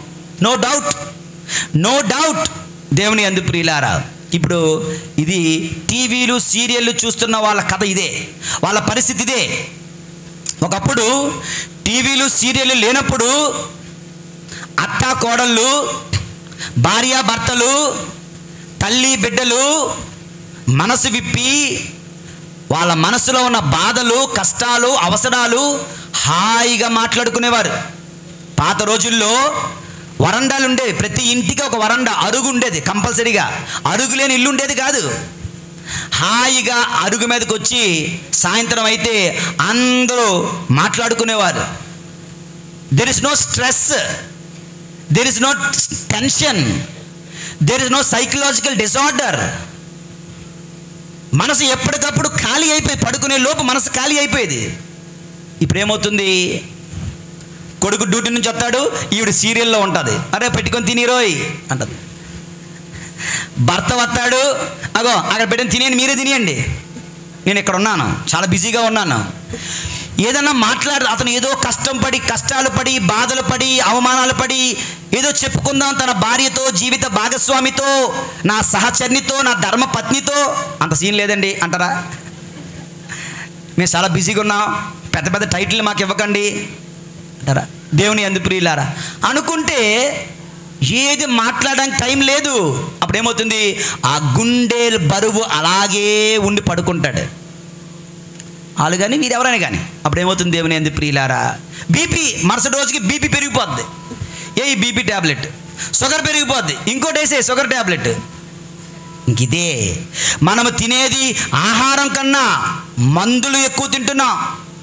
No doubt. దేవుని యందు ప్రియులారా, ఇప్పుడు ఇది టీవీలు సీరియళ్ళు చూస్తున్న వాళ్ళ కథ ఇదే, వాళ్ళ పరిస్థితి ఇదే. ఒకప్పుడు టీవీలు సీరియళ్ళు లేనప్పుడు అత్తా కోడళ్ళు, భార్యాభర్తలు, తల్లి బిడ్డలు మనసు విప్పి వాళ్ళ మనసులో ఉన్న బాధలు, కష్టాలు, అవసరాలు హాయిగా మాట్లాడుకునేవారు. పాత రోజుల్లో వరండాలు ఉండేవి, ప్రతి ఇంటికి ఒక వరండా, అరుగు ఉండేది కంపల్సరీగా. అరుగు లేని ఇల్లు ఉండేది కాదు. హాయిగా అరుగు మీదకి వచ్చి సాయంత్రం అయితే అందరూ మాట్లాడుకునేవారు. There is no stress, there is no tension, there is no psychological disorder. మనసు ఎప్పటికప్పుడు ఖాళీ అయిపోయి, పడుకునే లోపు మనసు ఖాళీ అయిపోయేది. ఇప్పుడు ఏమవుతుంది, కొడుకు డ్యూటీ నుంచి వస్తాడు, ఈవిడ సీరియల్లో ఉంటుంది, అరే పెట్టుకొని తినిరోయ్ అంటది. భర్త వస్తాడు, అగో అక్కడ పెట్టిన తినేయండి, మీరే తినేయండి, నేను ఇక్కడ ఉన్నాను, చాలా బిజీగా ఉన్నాను. ఏదన్నా మాట్లాడు, అతను ఏదో కష్టాలు పడి బాధలు పడి అవమానాలు పడి ఏదో చెప్పుకుందాం తన భార్యతో, జీవిత భాగస్వామితో, నా సహచర్నితో, నా ధర్మపత్నితో. అంత సీన్ లేదండి అంటారా? మేము చాలా బిజీగా ఉన్నాం, పెద్ద పెద్ద టైటిల్ మాకు ఇవ్వకండి అంటారా? దేవుని యందు ప్రియులారా, అనుకుంటే ఏది మాట్లాడడానికి టైం లేదు. అప్పుడు ఏమవుతుంది? ఆ గుండె బరువు అలాగే ఉండి పడుకుంటాడు. వాళ్ళు కానీ వీరెవరైనా కానీ అప్పుడు ఏమవుతుంది? దేవుని యందు ప్రియులారా, బీపీ మరుసటి రోజుకి బీపీ పెరిగిపోద్ది. ఈ బీపీ ట్యాబ్లెట్, షుగర్ పెరిగిపోద్ది, ఇంకోటి వేసే షుగర్ ట్యాబ్లెట్. ఇంక ఇదే మనము తినేది. ఆహారం కన్నా మందులు ఎక్కువ తింటున్నాం,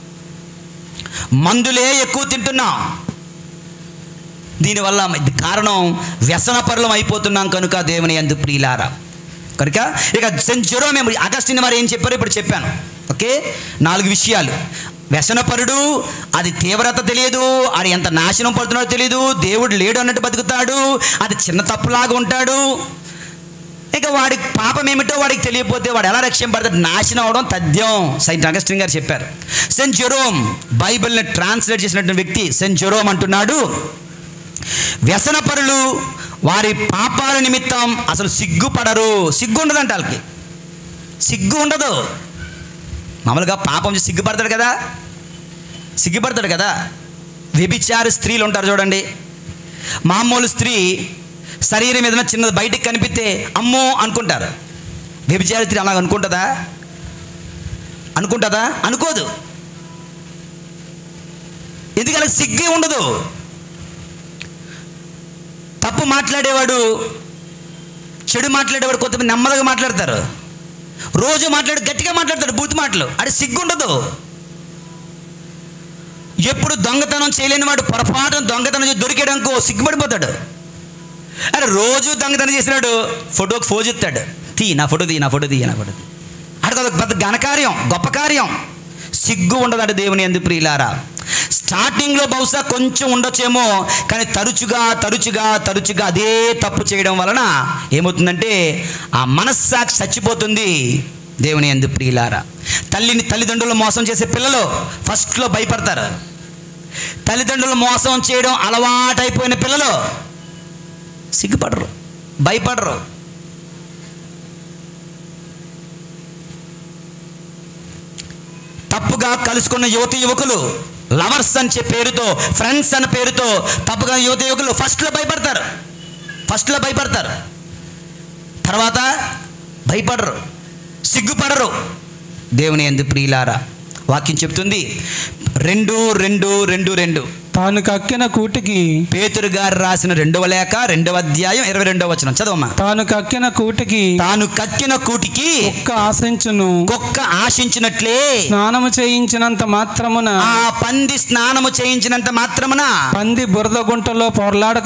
మందులే ఎక్కువ తింటున్నాం. దీనివల్ల కారణం వ్యసనపరులం అయిపోతున్నాం కనుక దేవుని యందు ప్రియులారా. కనుక ఇక సెయింట్ జెరోమ్ అగస్టిన్ వారు ఏం చెప్పారో ఇప్పుడు చెప్పాను. ఓకే, 4 విషయాలు. వ్యసనపరుడు, అది తీవ్రత తెలియదు, అది ఎంత నాశనం పడుతున్నాడో తెలియదు, దేవుడు లేడు అన్నట్టు బతుకుతాడు, అది చిన్న తప్పులాగా ఉంటాడు. ఇక వాడి పాపం ఏమిటో వాడికి తెలియకపోతే వాడు ఎలా రక్షింపడతాడు? నాశనం అవడం తథ్యం. సెయింట్ అగస్టిన్ గారు చెప్పారు. సెయింట్ జెరోమ్ బైబిల్ని ట్రాన్స్లేట్ చేసినటువంటి వ్యక్తి సెయింట్ జెరోమ్ అంటున్నాడు, వ్యసనపరులు వారి పాపాల నిమిత్తం అసలు సిగ్గుపడరు. సిగ్గు ఉండదంట వాళ్ళకి, సిగ్గు ఉండదు. మామూలుగా పాపం సిగ్గుపడతాడు కదా, సిగ్గుపడతాడు కదా. వ్యభిచారి స్త్రీలు ఉంటారు చూడండి. మామూలు స్త్రీ శరీరం ఏదైనా చిన్నది బయటికి కనిపిస్తే అమ్మో అనుకుంటారు. వ్యభిచారి స్త్రీ అలాగ అనుకుంటుందా? అనుకుంటుందా? అనుకోదు. ఎందుకంటే సిగ్గే ఉండదు. తప్పు మాట్లాడేవాడు, చెడు మాట్లాడేవాడు కొంతమంది నెమ్మదిగా మాట్లాడతారు, రోజు మాట్లాడు గట్టిగా మాట్లాడతాడు బూతు మాటలు, అది సిగ్గుండదు. ఎప్పుడు దొంగతనం చేయలేని వాడు పొరపాటున దొంగతనం చేసి దొరికేయడానికో సిగ్గుపడిపోతాడు. అరే రోజు దొంగతనం చేసినాడు ఫోటోకి ఫోజు ఇస్తాడు, నా ఫోటో తీ, నా ఫోటో తీ, నా ఫోటో తీ. అక్కడ పెద్ద ఘనకార్యం, గొప్ప కార్యం. సిగ్గు ఉండదంటే దేవుని యందు ప్రియులారా. స్టార్టింగ్లో బహుశా కొంచెం ఉండొచ్చేమో, కానీ తరచుగా అదే తప్పు చేయడం వలన ఏమవుతుందంటే ఆ మనస్సాక్షి చచ్చిపోతుంది. దేవుని యందు ప్రియులారా, తల్లిదండ్రులు మోసం చేసే పిల్లలు ఫస్ట్లో భయపడతారు. తల్లిదండ్రులు మోసం చేయడం అలవాటైపోయిన పిల్లలు సిగ్గుపడరు, భయపడరు. తప్పుగా కలుసుకున్న యువకులు లవర్స్ అని పేరుతో, ఫ్రెండ్స్ అనే పేరుతో తప్పుగా యువకులు ఫస్ట్లో భయపడతారు, తర్వాత భయపడరు, సిగ్గుపడరు. దేవుని యందు ప్రియులారా, వాక్యం చెప్తుంది 2:2 తాను కక్కిన కూటికి, పేతురు గారు రాసిన 2వ లేఖ 2వ అధ్యాయం 22వ వచనం చదవమ్మా. తాను కక్కిన కూటికి కుక్క ఆశించినట్లే స్నానము చేయించినంత మాత్రమున, ఆ పంది స్నానము చేయించినంత మాత్రమున పంది బురద గుంటలో పొరలాడక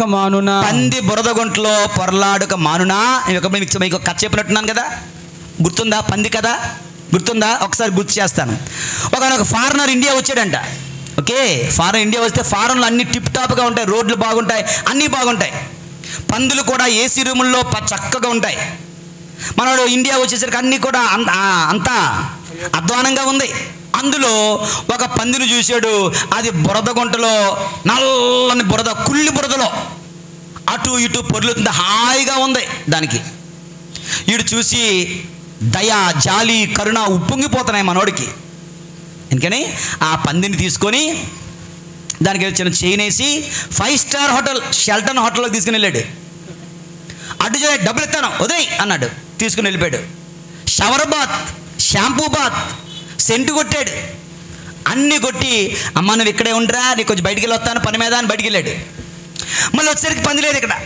మానునా. మీకు కథ చెప్పినట్టున్నాను కదా, గుర్తుందా? పంది కదా గుర్తుందా? ఒకసారి గుర్తు చేస్తాను. ఒక ఫారినర్ ఇండియా వచ్చాడంట. ఓకే, ఫారెన్ ఇండియా వస్తే ఫారెన్లో అన్ని టిప్ టాప్గా ఉంటాయి, రోడ్లు బాగుంటాయి, అన్నీ బాగుంటాయి, పందులు కూడా ఏసీ రూముల్లో చక్కగా ఉంటాయి. మనోడు ఇండియా వచ్చేసరికి అన్నీ కూడా అంతా అధ్వానంగా ఉంది. అందులో ఒక పందిని చూశాడు. అది బురద గుంటలో, నల్లని బురద, కుళ్ళి బురదలో అటు ఇటు పొర్లుతుంది, హాయిగా ఉంది దానికి. వీడు చూసి దయ, జాలి, కరుణ ఉప్పొంగిపోతున్నాయి మనోడికి. ఎందుకని ఆ పందిని తీసుకొని దానికి చిన్న చైన్ వేసి 5 స్టార్ హోటల్ షెల్టన్ హోటల్లోకి తీసుకుని వెళ్ళాడు. అడ్డు చేయ, డబ్బులు ఇస్తాను ఉదయ్ అన్నాడు, తీసుకుని వెళ్ళిపోయాడు. Shower bath, shampoo bath, scent కొట్టాడు, అన్నీ కొట్టి అమ్మ నువ్వు ఇక్కడే ఉండరా, నీకు కొంచెం బయటికి వెళ్ళి వస్తాను పని మీద అని బయటికి వెళ్ళాడు. మళ్ళీ వచ్చేసరికి పంది లేదు ఇక్కడ.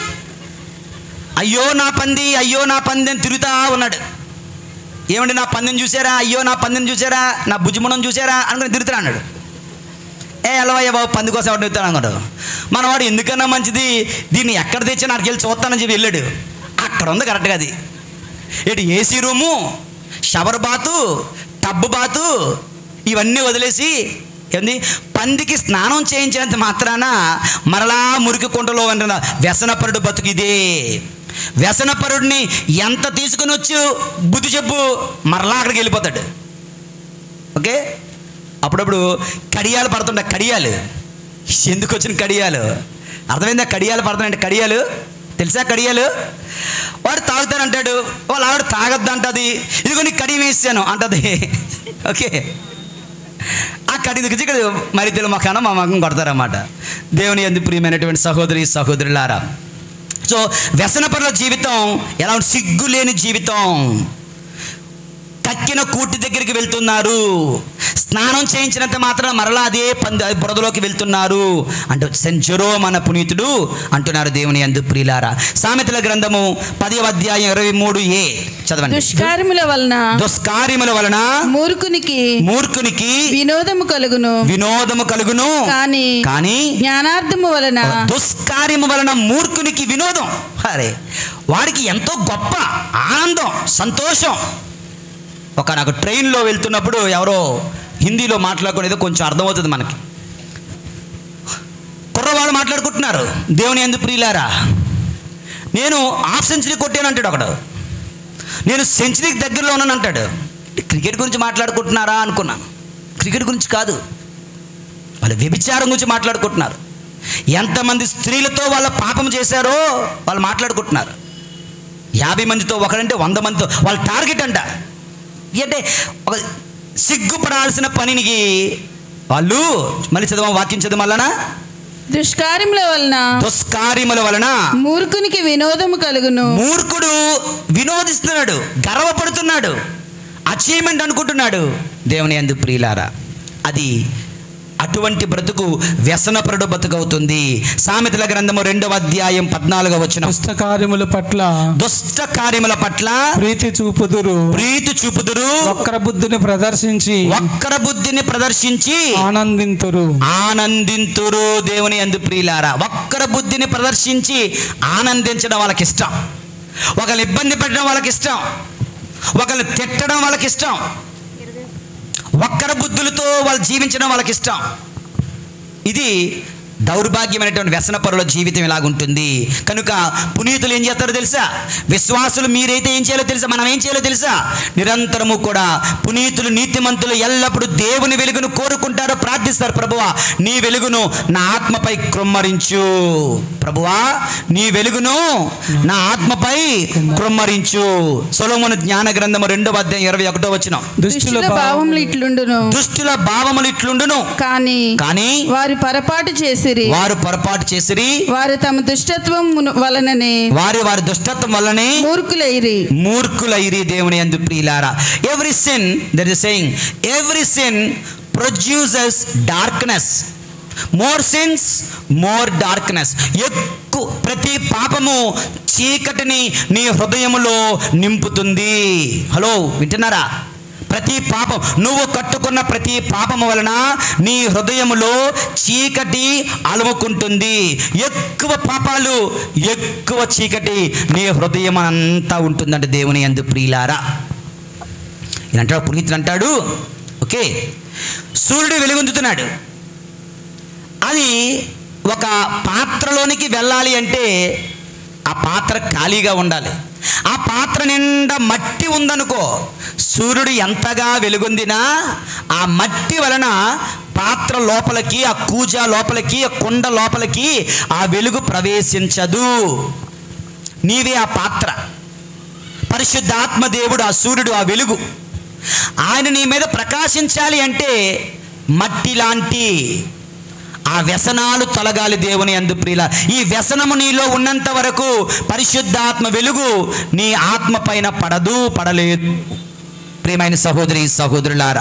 అయ్యో నా పంది అని తిరుగుతా ఉన్నాడు. ఏమండి నా పందిని చూసారా, అయ్యో నా పందిని చూసారా, నా భుజమునం చూసారా అనుకుని తిరుగుతున్నా అన్నాడు. ఎలవయ్య బాబు, పంది కోసం ఎవరు తిరుగుతాడు అన్నాడు. మనవాడు ఎందుకన్నా మంచిది, దీన్ని ఎక్కడ తెచ్చా నాకు వెళ్ళి చూస్తానని చెప్పి వెళ్ళాడు. అక్కడ ఉంది కరెక్ట్గా అది. AC room, shower bath, tub bath ఇవన్నీ వదిలేసి ఏంది పందికి స్నానం చేయించినంత మాత్రాన మరలా మురికి కుంటలో అంటున్న వ్యసనపరుడు బతుకు ఇదే. వ్యసనపరుడిని ఎంత తీసుకుని వచ్చు బుద్ధి చెప్పు, మరలా అక్కడికి వెళ్ళిపోతాడు. ఓకే, అప్పుడప్పుడు కడియాలు పడుతుంటాయి. కడియాలు ఎందుకు వచ్చిన కడియాలు అర్థమైందా? కడియాలు పడుతున్నాయంటే కడియాలు తెలుసా? కడియాలు వాడు తాగుతానంటాడు, వాళ్ళు ఆవిడ తాగొద్దు అంటది, ఇదిగో నీకు కడియం వేసాను అంటది. ఓకే, ఆ కటింగ్ ఇక్కడ మరి తెలుగు మొఖాన మా మొఖం కొడతారన్నమాట. దేవుని యందు ప్రియమైనటువంటి సహోదరి సహోదరులారా, సో వ్యసనపరుల జీవితం ఎలా ఉంటుంది? సిగ్గులేని జీవితం. కక్కిన కూటి దగ్గరికి వెళ్తున్నారు, స్నానం చేయించినంత మాత్రం మరలా అదే బురదలోకి వెళ్తున్నారు అంటే సెయింట్ జెరోమ్ అన్న పునీతుడు అంటున్నారు. దేవుని యందు ప్రియులారా, సామెతల గ్రంథము 10వ అధ్యాయం 23a చదవండి. దుష్కార్యముల వలన మూర్ఖునికి వినోదము కలుగును కానీ జ్ఞానార్థము వలన దుష్కార్యము వలన మూర్ఖునికి వినోదం. అరే, వాడికి ఎంతో గొప్ప ఆనందం, సంతోషం. నాకు ట్రైన్లో వెళ్తున్నప్పుడు ఎవరో హిందీలో మాట్లాడుకునేది కొంచెం అర్థమవుతుంది మనకి. కుర్రవాళ్ళు మాట్లాడుకుంటున్నారు. దేవుని యందు ప్రియులారా, నేను హాఫ్ సెంచరీ కొట్టాను అంటాడు ఒకడు, నేను సెంచరీకి దగ్గరలో ఉన్నాను అంటాడు. క్రికెట్ గురించి మాట్లాడుకుంటున్నారా అనుకున్నాను. క్రికెట్ గురించి కాదు, వాళ్ళు వ్యభిచారం గురించి మాట్లాడుకుంటున్నారు. ఎంతమంది స్త్రీలతో వాళ్ళ పాపం చేశారో వాళ్ళు మాట్లాడుకుంటున్నారు. 50 మందితో, ఒకడంటే 100 మందితో వాళ్ళ టార్గెట్ అంట. అంటే ఒక సిగ్గుపడాల్సిన పనికి వాళ్ళు మళ్ళీ చదవ వాక్యం చదవాలనా? దుష్కార్యముల వలన మూర్ఖునికి వినోదము కలుగును. మూర్ఖుడు వినోదిస్తున్నాడు, గర్వపడుతున్నాడు, అచీవ్మెంట్ అనుకుంటున్నాడు. దేవుని యందు ప్రియులారా, అది అటువంటి బ్రతుకు వ్యసనపరుడు బ్రతుకవుతుంది. సామెతల గ్రంథము 2వ అధ్యాయం 14వ వచనం. దుష్ట కార్యముల పట్ల ప్రీతి చూపుదురు వక్ర బుద్ధిని ప్రదర్శించి ఆనందింతురు. దేవుని యందు ప్రియులారా, వక్ర బుద్ధిని ప్రదర్శించి ఆనందించడం వాళ్ళకి ఇష్టం. ఒకళ్ళు ఇబ్బంది పెట్టడం వాళ్ళకి ఇష్టం, ఒకళ్ళు తిట్టడం వాళ్ళకి ఇష్టం, వక్ర బుద్ధులతో వాళ్ళు జీవించడం వాళ్ళకి ఇష్టం. ఇది దౌర్భాగ్యమైనటువంటి వ్యసనపరుల జీవితం ఇలాగుంటుంది. కనుక పునీతులు ఏం చేస్తారో తెలుసా? విశ్వాసులు మీరైతే ఏం చేయాలో తెలుసా? మనం ఏం చేయాలో తెలుసా? నిరంతరము కూడా పునీతులు, నీతిమంతులు ఎల్లప్పుడూ దేవుని వెలుగును కోరుకుంటారు, ప్రార్థిస్తారు. ప్రభువా, నీ వెలుగును నా ఆత్మపై కృమ్మరించు. ప్రభువా, నీ వెలుగును నా ఆత్మపై కృమ్మరించు. సొలొమోను జ్ఞాన గ్రంథము 2వ అధ్యాయం 21వ వచనం. దుష్టుల భావములు ఇట్లుండును కానీ వారు పొరపాటు చేసిరి వారు తమ దుష్టత్వం వలననే వారి దుష్టత్వం వలనే మూర్ఖులైరి. దేవుని యందు ప్రియులారా, every sin, there is saying, every sin produces darkness. More sins more darkness. ఎక్కువ ప్రతి పాపము చీకటిని నీ హృదయములో నింపుతుంది. హలో, వింటున్నారా? ప్రతి పాపం, నువ్వు కట్టుకున్న ప్రతి పాపము వలన నీ హృదయములో చీకటి అలుముకుంటుంది. ఎక్కువ పాపాలు, ఎక్కువ చీకటి నీ హృదయం అంతా ఉంటుందంటే దేవుని యందు ప్రియులారా. ఇలాంటాడు పునీతుడు అంటాడు, ఓకే, సూర్యుడు వెలుగొందుతున్నాడు. అది ఒక పాత్రలోనికి వెళ్ళాలి అంటే ఆ పాత్ర ఖాళీగా ఉండాలి. ఆ పాత్ర నిండా మట్టి ఉందనుకో, సూర్యుడు ఎంతగా వెలుగొందినా ఆ మట్టి వలన పాత్ర లోపలికి, ఆ కూజ లోపలికి, ఆ కుండ లోపలికి ఆ వెలుగు ప్రవేశించదు. నీవే ఆ పాత్ర. పరిశుద్ధాత్మ దేవుడు ఆ సూర్యుడు, ఆ వెలుగు. ఆయన నీ మీద ప్రకాశించాలి అంటే మట్టి లాంటి ఆ వ్యసనాలు తొలగాలి. దేవుని యందు ప్రియుల, ఈ వ్యసనము నీలో ఉన్నంత వరకు పరిశుద్ధాత్మ వెలుగు నీ ఆత్మ పైన పడలేదు. ప్రియమైన సహోదరి సహోదరులారా,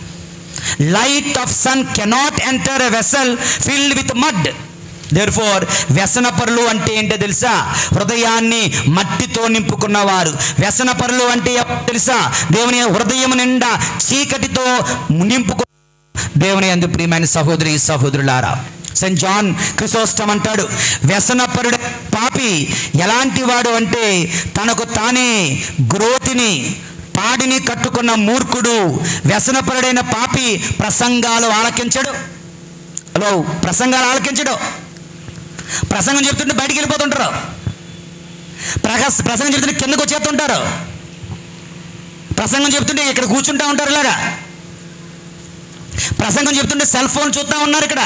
light of sun cannot enter a vessel filled with mud. Therefore వ్యసనపరులు అంటే ఏంటో తెలుసా? హృదయాన్ని మట్టితో నింపుకున్నవారు. వ్యసనపరులు అంటే తెలుసా? దేవుని హృదయం నిండా చీకటితో నింపుకు. దేవుని యందు ప్రియమైన సహోదరి సహోదరులారా, సెయింట్ జాన్ క్రిసోస్టమ్ అంటాడు, వ్యసనపరుడు పాపి ఎలాంటి వాడు అంటే తనకు తానే గ్రోతిని పాడిని కట్టుకున్న మూర్ఖుడు. వ్యసనపరుడైన పాపి ప్రసంగాలు ఆలకించడు. హలో, ప్రసంగాలు ఆలకించడు. ప్రసంగం చెప్తుంటే బయటికి వెళ్ళిపోతుంటారు. ప్రసంగం చెప్తుంటే కిందకు వచ్చేస్తుంటారు. ప్రసంగం చెప్తుంటే ఇక్కడ కూర్చుంటా ఉంటారు. ఇలాగా ప్రసంగం చెప్తుంటే సెల్ ఫోన్ చూస్తూ ఉన్నారు. ఇక్కడ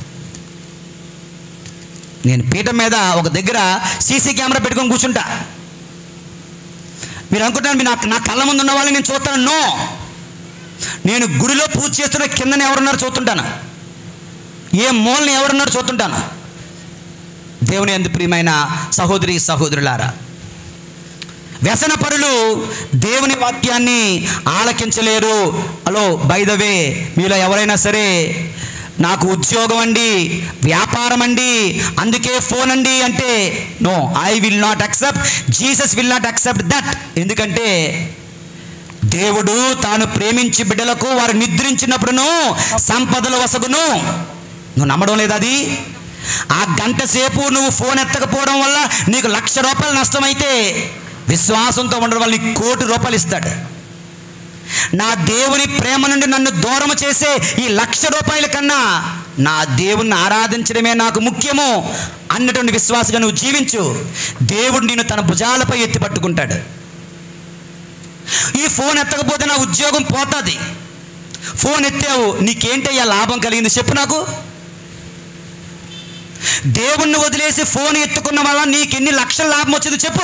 నేను పీఠం మీద ఒక దగ్గర సీసీ కెమెరా పెట్టుకొని కూర్చుంటా. మీరు అనుకుంటాను నా కళ్ళ ముందు ఉన్న వాళ్ళని నేను చూస్తాను. నో, నేను గుడిలో పూజ చేస్తున్న కిందన ఎవరున్నారు చూస్తుంటాను, ఏ మూలని ఎవరున్నారు చూస్తుంటాను. దేవుని యందు ప్రియమైన సహోదరి సహోదరులారా, వ్యసనపరులు దేవుని వాక్యాన్ని ఆలకించలేరు. హలో, బై ద వే, మీలో ఎవరైనా సరే నాకు ఉద్యోగం అండి, వ్యాపారం అండి, అందుకే ఫోన్ అండి అంటే, no, I will not accept, Jesus will not accept that. ఎందుకంటే దేవుడు తాను ప్రేమించి బిడ్డలకు వారు నిద్రించినప్పుడును సంపదల వసగును. నువ్వు నమ్మడం లేదు అది? ఆ గంట సేపు నువ్వు ఫోన్ ఎత్తకపోవడం వల్ల నీకు ₹1,00,000 నష్టమైతే, విశ్వాసంతో ఉండడం వల్ల నీకు ₹1,00,00,000 ఇస్తాడు. నా దేవుని ప్రేమ నుండి నన్ను దూరం చేసే ఈ ₹1,00,000 కన్నా నా దేవుణ్ణి ఆరాధించడమే నాకు ముఖ్యము అన్నటువంటి విశ్వాసంగా నువ్వు జీవించు. దేవుడు నిన్ను తన భుజాలపై ఎత్తి పట్టుకుంటాడు. ఈ ఫోన్ ఎత్తకపోతే నా ఉద్యోగం పోతుంది. ఫోన్ ఎత్తావు, నీకేంటయ్యా లాభం కలిగింది చెప్పు నాకు. దేవుణ్ణి వదిలేసి ఫోన్ ఎత్తుకున్న వల్ల నీకు ఎన్ని లక్షల లాభం వచ్చింది చెప్పు.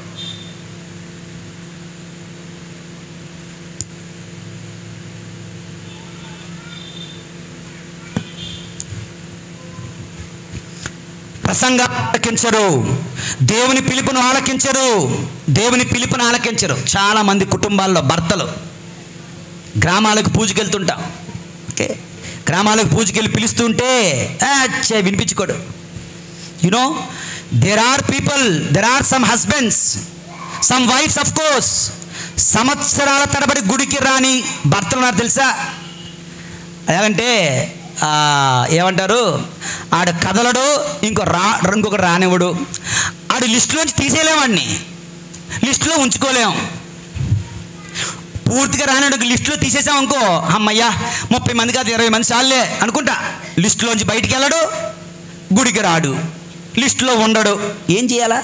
ప్రసంగాలు ఆలకించరు, దేవుని పిలుపును ఆలకించరు, దేవుని పిలుపును ఆలకించరు. చాలామంది కుటుంబాల్లో భర్తలు గ్రామాలకు పూజకి వెళ్తుంటాం, ఓకే, గ్రామాలకు పూజకి వెళ్ళి పిలుస్తుంటే వినిపించుకోడు. You know, there are people, there are some husbands, some wives of course, సంవత్సరాల తరబడి గుడికి రాని భర్తలు ఉన్నారు తెలుసా. ఎలాగంటే ఏమంటారు, ఆడు కదలడు, ఇంకొక రానివ్వడు. ఆడు లిస్టులోంచి తీసేయలేవాడిని, లిస్టులో ఉంచుకోలేం. పూర్తిగా రానివాడు లిస్టులో తీసేసాం అనుకో, అమ్మయ్యా 30 మంది కాదు 20 మంది చాలే అనుకుంటా. లిస్టులోంచి బయటికి వెళ్ళడు, గుడికి రాడు, లిస్టులో ఉండడు. ఏం చేయాలా?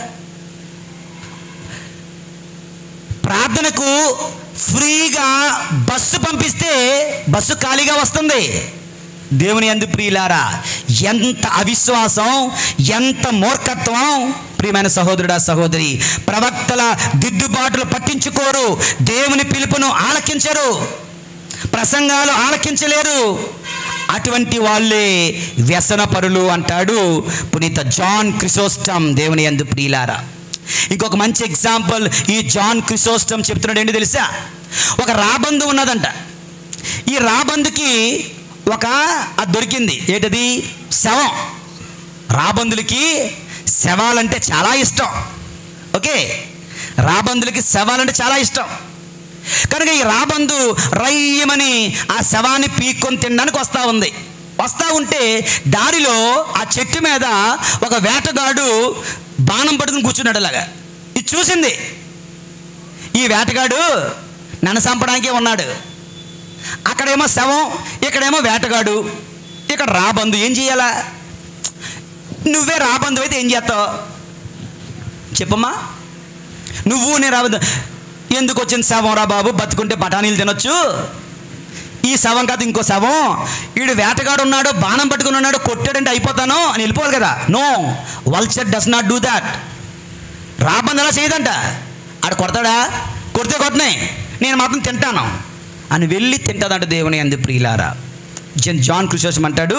ప్రార్థనకు ఫ్రీగా బస్సు పంపిస్తే బస్సు ఖాళీగా వస్తుంది. దేవుని యందు ప్రియులారా, ఎంత అవిశ్వాసం, ఎంత మూర్ఖత్వం. ప్రియమైన సహోదరుడా సహోదరి, ప్రవక్తల దిద్దుబాటులు పట్టించుకోరు, దేవుని పిలుపును ఆలకించరు, ప్రసంగాలు ఆలకించలేరు. అటువంటి వాళ్ళే వ్యసనపరులు అంటాడు పునీత జాన్ క్రిసోస్టమ్. దేవుని యందు ప్రియులారా, ఇంకొక మంచి ఎగ్జాంపుల్ ఈ జాన్ క్రిసోస్టమ్ చెప్తున్నాడు. ఏంటి తెలుసా? ఒక రాబందు ఉన్నదంట. ఈ రాబందుకి అది దొరికింది. ఏంటది? శవం. రాబందులకి శవాలంటే చాలా ఇష్టం. ఓకే, రాబందులకి శవాలంటే చాలా ఇష్టం. కనుక ఈ రాబందు రయ్యమని ఆ శవాన్ని పీక్కొని తినడానికి వస్తూ ఉంటే దారిలో ఆ చెట్టు మీద ఒక వేటగాడు బాణం పట్టుకుని కూర్చున్నాడు. అలాగా ఇది చూసింది. ఈ వేటగాడు నన్ను చంపడానికే ఉన్నాడు. అక్కడేమో శవం, ఇక్కడేమో వేటగాడు, ఇక్కడ రాబందు. ఏం చేయాలా? నువ్వే రాబందు అయితే ఏం చేస్తావు చెప్పమ్మా? నువ్వు నేను రాబందు. ఎందుకు వచ్చింది శవం రా బాబు, బతుకుంటే బఠానీలు తినొచ్చు. ఈ శవం కాదు ఇంకో శవం. వీడు వేటగాడు ఉన్నాడు, బాణం పట్టుకుని ఉన్నాడు, కొట్టాడంటే అయిపోతాను అని వెళ్ళిపోవాలి కదా. No, vulture does not do that. రాబందు అలా చేయదంట. ఆడు కొడతాడా? కొడితే కొట్టినాయి, నేను మాత్రం తింటాను అని వెళ్ళి తింటుందంట. దేవుని యందు ప్రియులారా, జాన్ క్రిసోస్టమ్ అంటాడు,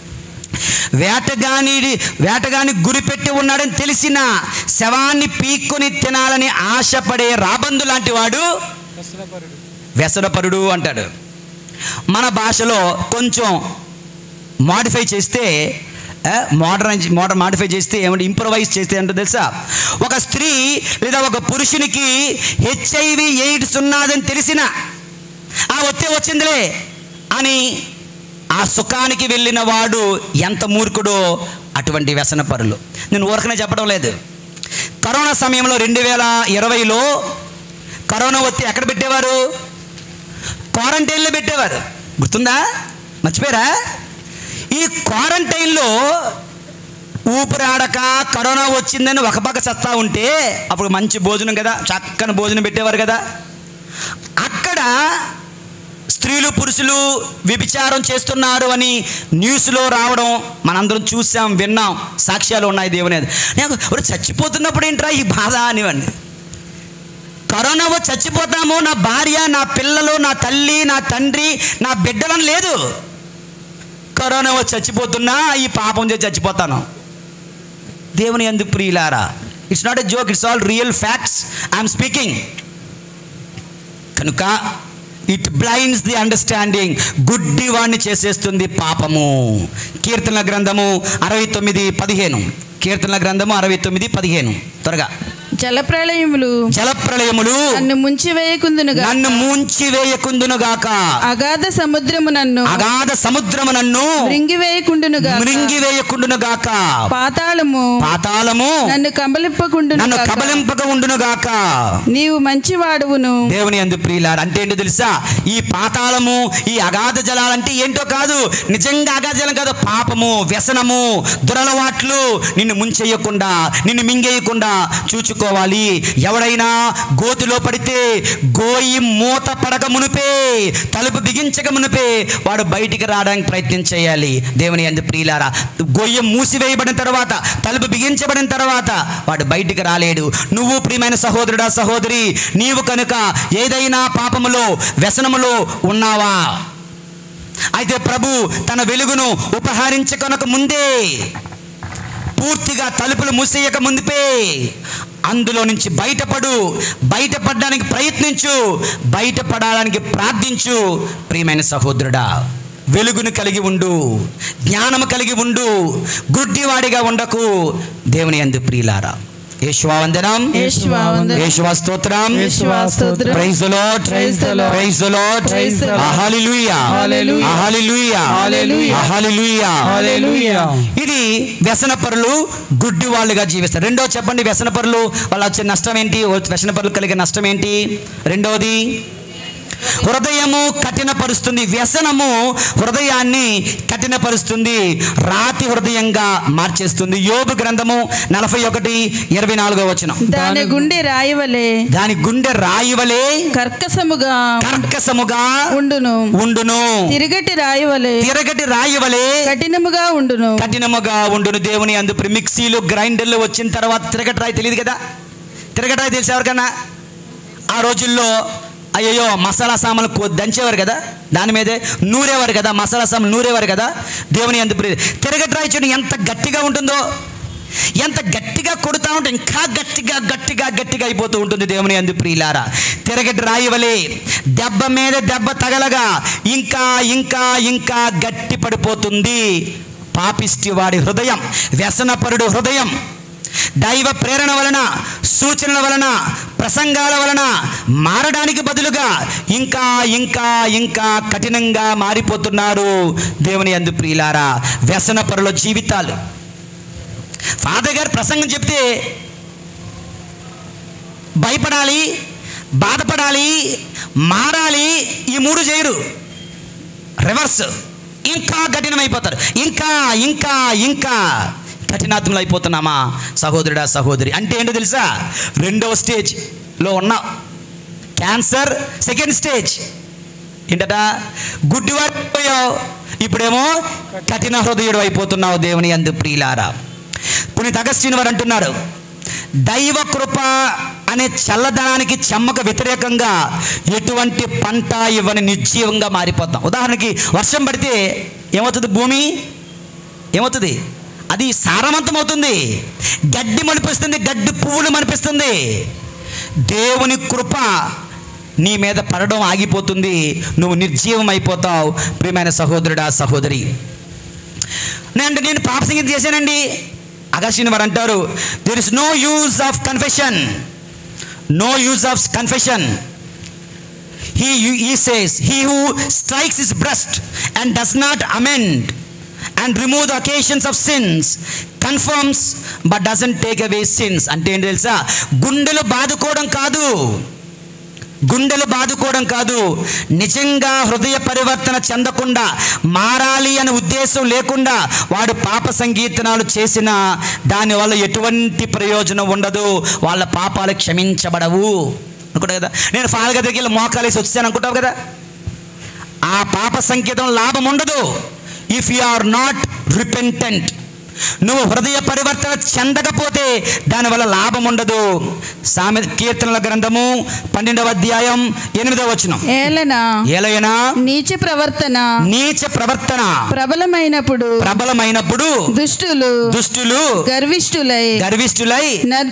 వేటగాని గురిపెట్టి ఉన్నాడని తెలిసిన శవాన్ని పీక్కొని తినాలని ఆశపడే రాబందు లాంటి వాడు వ్యసనపరుడు అంటాడు. మన భాషలో కొంచెం మాడిఫై చేస్తే, మాడిఫై చేస్తే ఏమంటే, ఇంప్రవైజ్ చేస్తే అంటే తెలుసా? ఒక స్త్రీ లేదా ఒక పురుషునికి HIV AIDS ఉన్నదని తెలిసిన వచ్చిందిలే అని ఆ సుఖానికి వెళ్ళిన వాడు ఎంత మూర్ఖుడో అటువంటి వ్యసనపరులు. నేను ఊరకనే చెప్పడం లేదు. కరోనా సమయంలో 2020లో కరోనా వచ్చి ఎక్కడ పెట్టేవారు? క్వారంటైన్లో పెట్టేవారు. గుర్తుందా? మర్చిపోయారా? ఈ క్వారంటైన్లో ఊపిరాడక కరోనా వచ్చిందని ఒక పక్క చస్తా ఉంటే, అప్పుడు మంచి భోజనం కదా, చక్కని భోజనం పెట్టేవారు కదా. అక్కడ స్త్రీలు పురుషులు వ్యభిచారం చేస్తున్నారు అని న్యూస్లో రావడం మనందరం చూసాం, విన్నాం, సాక్ష్యాలు ఉన్నాయి. దేవుని నేను చచ్చిపోతున్నప్పుడు ఏంట్రా ఈ బాధ అనివ్వండి. కరోనా వచ్చి చచ్చిపోతాము, నా భార్య, నా పిల్లలు, నా తల్లి, నా తండ్రి, నా బిడ్డలని లేదు. కరోనా వచ్చి చచ్చిపోతున్నా ఈ పాపం చేసి చచ్చిపోతాను. దేవుని యందు ప్రియులారా, it's not a joke, it's all real facts I'm speaking. కనుక ఇట్ బ్లైండ్స్ ది అండర్స్టాండింగ్, గుడ్డి వాడిని చేసేస్తుంది పాపము. కీర్తనల గ్రంథము 69:15. కీర్తనల గ్రంథము 69:15. త్వరగా. జలప్రళయములు నన్ను ముంచివేయకుందునుగాక. అగాధ సముద్రము నన్ను మృంగివేయకుండునుగాక. పాతాళము నన్ను కబలింపకుండునుగాక. నీవు మంచివాడువును. దేవుని యందు ప్రియులారా, అంటే ఏంటో తెలుసా? ఈ పాతాళము, ఈ అగాధ జలాలంటే ఏంటో కాదు, నిజంగా అగాధ జలం కాదు, పాపము, వ్యసనము, దురలవాట్లు నిన్ను ముంచేయకుండా, నిన్ను మింగేయకుండా చూచుకోవాలి. ఎవడైనా గోతిలో పడితే గోయి మూత పడక మునిపే, తలుపు బిగించక మునిపే వాడు బయటికి రావడానికి ప్రయత్నం చేయాలి. దేవుని యందు ప్రియులారా, గొయ్య మూసివేయబడిన తర్వాత, తలుపు బిగించబడిన తర్వాత వాడు బయటికి రాలేడు. నువ్వు ప్రియమైన సహోదరుడా, సహోదరి, నీవు కనుక ఏదైనా పాపములో, వ్యసనములో ఉన్నావా? అయితే ప్రభు తన వెలుగును ఉపహరించకొనక ముందే, పూర్తిగా తలుపులు మూసేయక ముందుపే అందులో నుంచి బయటపడడానికి ప్రయత్నించు, బయటపడడానికి ప్రార్థించు. ప్రియమైన సహోదరుడా, వెలుగును కలిగి ఉండు, జ్ఞానము కలిగి ఉండు, గుడ్డివాడిగా ఉండకు. దేవుని యందు ప్రియులారా, యేషువా వందనం, యేషువా స్తోత్రం, praise the lord, praise the lord, hallelujah, hallelujah, hallelujah. ఇది వ్యసనపరులు గుడ్డి వాళ్ళుగా జీవిస్తారు. రెండో చెప్పండి, వ్యసనపరులు వాళ్ళు వచ్చే నష్టం ఏంటి? వ్యసనపరులు కలిగే నష్టం ఏంటి? రెండోది, హృదయము కఠినపరుస్తుంది. వ్యసనము హృదయాన్ని కఠినపరుస్తుంది, రాతి హృదయంగా మార్చేస్తుంది. యోబు గ్రంథము 41:24. దాని గుండె రాయివలే కర్కశముగా ఉండును. తిరగటి రాయివలే కఠినముగా ఉండును. దేవుని అందు మిక్సీలు, గ్రైండర్లు వచ్చిన తర్వాత తిరగటి రాయి తెలియదు కదా. తిరగటి రాయి తెలిసి ఎవరికన్నా? ఆ రోజుల్లో అయ్యో మసాలా సామాన్లు దంచేవారు కదా, దాని మీదే నూరేవారు కదా, మసాలా సామాన్లు నూరేవారు కదా. దేవుని యందు తిరగటి రాయి చూడండి ఎంత గట్టిగా ఉంటుందో, ఎంత గట్టిగా కొడుతూ ఉంటే ఇంకా గట్టిగా అయిపోతూ ఉంటుంది. దేవుని యందు ప్రియులారా, తిరగటి రాయి వలె దెబ్బ మీద దెబ్బ తగలగా ఇంకా గట్టి పడిపోతుంది పాపిష్టి వాడి హృదయం, వ్యసనపరుడు హృదయం. దైవ ప్రేరణ వలన, సూచనల వలన, ప్రసంగాల వలన మారడానికి బదులుగా ఇంకా కఠినంగా మారిపోతున్నారు. దేవుని యందు ప్రియులారా, వ్యసనపరుల జీవితాలు. ఫాదర్ గారు ప్రసంగం చెప్తే భయపడాలి, బాధపడాలి, మారాలి, ఈ మూడు చేయరు. రివర్స్, ఇంకా కఠినమైపోతారు. ఇంకా కఠినాత్మలు అయిపోతున్నామా సహోదరుడా, సహోదరి? అంటే ఏంటో తెలుసా? రెండవ స్టేజ్లో ఉన్న క్యాన్సర్, సెకండ్ స్టేజ్ ఏంటట? గుడ్డివాడు అయిపోయావు, ఇప్పుడేమో కఠిన హృదయుడు అయిపోతున్నావు. దేవుని యందు ప్రియులారా, పునీత అగస్టిన్ వారు అంటున్నారు, దైవ కృప అనే చల్లదనానికి, చెమ్మకు వ్యతిరేకంగా ఎటువంటి పంట ఇవ్వని నిర్జీవంగా మారిపోతాం. ఉదాహరణకి వర్షం పడితే ఏమవుతుంది? భూమి ఏమవుతుంది? అది సారవంతం అవుతుంది, గడ్డి మనిపిస్తుంది, గడ్డి పువ్వులు మనిపిస్తుంది. దేవుని కృప నీ మీద పడడం ఆగిపోతుంది, నువ్వు నిర్జీవం అయిపోతావు. ప్రియమైన సహోదరుడా, సహోదరి, నేను పాప సంగీతం చేశానండి. అగస్టిన్ వారు అంటారు, there is no use of confession, no use of confession. He says, he who strikes his breast and does not amend and remove the occasions of sins confirms but doesn't take away sins. అంటే ఏంటి తెలుసా? గుండెలు బాదుకోవడం కాదు, నిజంగా హృదయ పరివర్తన చెందకుండా, మారాలి అనే ఉద్దేశం లేకుండా వాడు పాప సంకీర్తనాలు చేసినా దానివల్ల ఎటువంటి ప్రయోజనం ఉండదు, వాళ్ళ పాపాలు క్షమించబడవు అనుకుంటావు కదా. నేను ఫాదర్ దగ్గరికి వెళ్ళి మోకాలేసి వచ్చాను అనుకుంటావు కదా, ఆ పాప సంకీర్తన లాభం ఉండదు. If you are not repentant, నువ్వు హృదయ పరివర్తన చెందకపోతే దానివల్ల లాభం ఉండదు. కీర్తనల గ్రంథము 12వ అధ్యాయం 8వ వచనం. ఏలయనా నీచ ప్రవర్తన ప్రబలమైనప్పుడు దుష్టులు గర్విష్ఠులై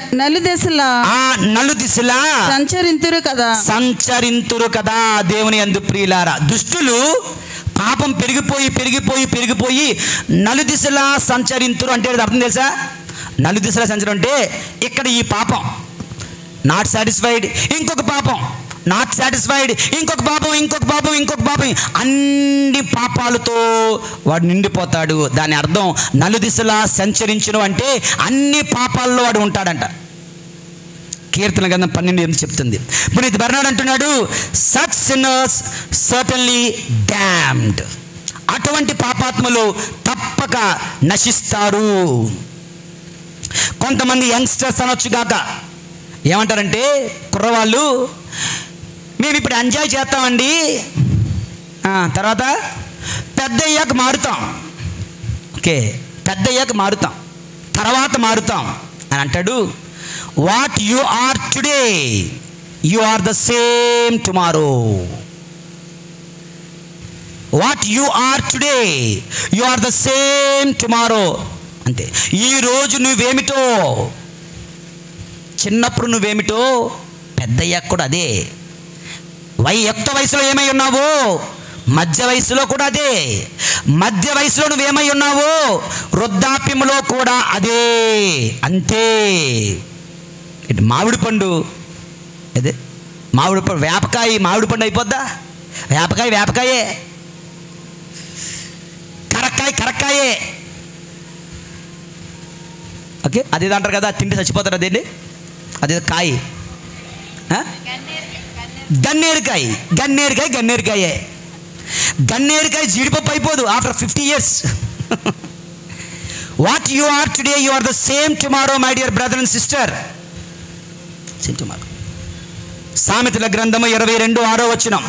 నలుదిశలా సంచరింతురు కదా. దేవుని యందు ప్రియులారా, దుష్టులు పాపం పెరిగిపోయి నలుదిశలా సంచరింతురు అంటే అర్థం తెలుసా? నలుదిశలా సంచరం అంటే ఇక్కడ ఈ పాపం నాట్ సాటిస్ఫైడ్, ఇంకొక పాపం నాట్ సాటిస్ఫైడ్, ఇంకొక పాపం, అన్ని పాపాలతో వాడు నిండిపోతాడు. దాని అర్థం నలుదిశలా సంచరించును అంటే అన్ని పాపాల్లో వాడు ఉంటాడంట. కీర్తన గ్రంథం 12:8 చెప్తుంది. పునీత్ బెర్నార్డ్ అంటున్నాడు, సచ్ సిన్నర్స్ సర్టన్లీ డామ్డ్. అటువంటి పాపాత్ములు తప్పక నశిస్తారు. కొంతమంది యంగ్స్టర్స్ అనొచ్చుగాక ఏమంటారంటే, కుర్రవాళ్ళు మేము ఇప్పుడు ఎంజాయ్ చేస్తామండి, తర్వాత పెద్ద అయ్యాక మారుతాం, ఓకే పెద్ద అయ్యాక మారుతాం, తర్వాత మారుతాం అని అంటాడు. What you are today you are the same tomorrow. What you are today you are the same tomorrow. అంతే. ఈరోజు నువ్వేమిటో, చిన్నప్పుడు నువ్వేమిటో పెద్దయ్యాక కూడా అదే. యుక్త వయసులో ఏమై ఉన్నావో మధ్య వయసులో కూడా అదే. మధ్య వయసులో నువ్వేమై ఉన్నావో వృద్ధాప్యంలో కూడా అదే. అంతే. మామిడి పండు అదే, మామిడి పండు వేపకాయ మామిడి పండు అయిపోద్దా? వేపకాయే, కరక్కాయే, ఓకే అదేదో అంటారు కదా, తిండి చచ్చిపోతారు అదేంటి, అదేదో కాయ, గన్నేరుకాయే. గన్నేరుకాయ జీడిపప్పు అయిపోదు after 50 years. What you are today you are the same tomorrow my dear brother and sister. సామెతల గ్రంథము 22:6 వచనం.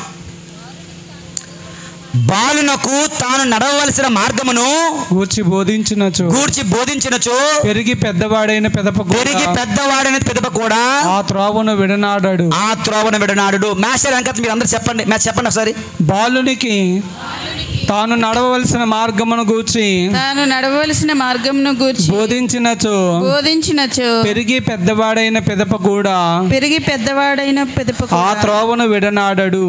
బాలునకు తాను నడవవలసిన మార్గమును గూర్చి బోధించినచో పెరిగి పెద్దవాడైన పెదప కూడా ఆ త్రోవను విడనాడాడు. మాస్టర్ అంకత్ మీరు అందరూ చెప్పండి ఒకసారి. బాలునికి తాను నడవవలసిన మార్గమును గూర్చి బోధించినచో పెరిగి పెద్దవాడైన పెదప కూడా ఆ త్రోవను విడనాడాడు.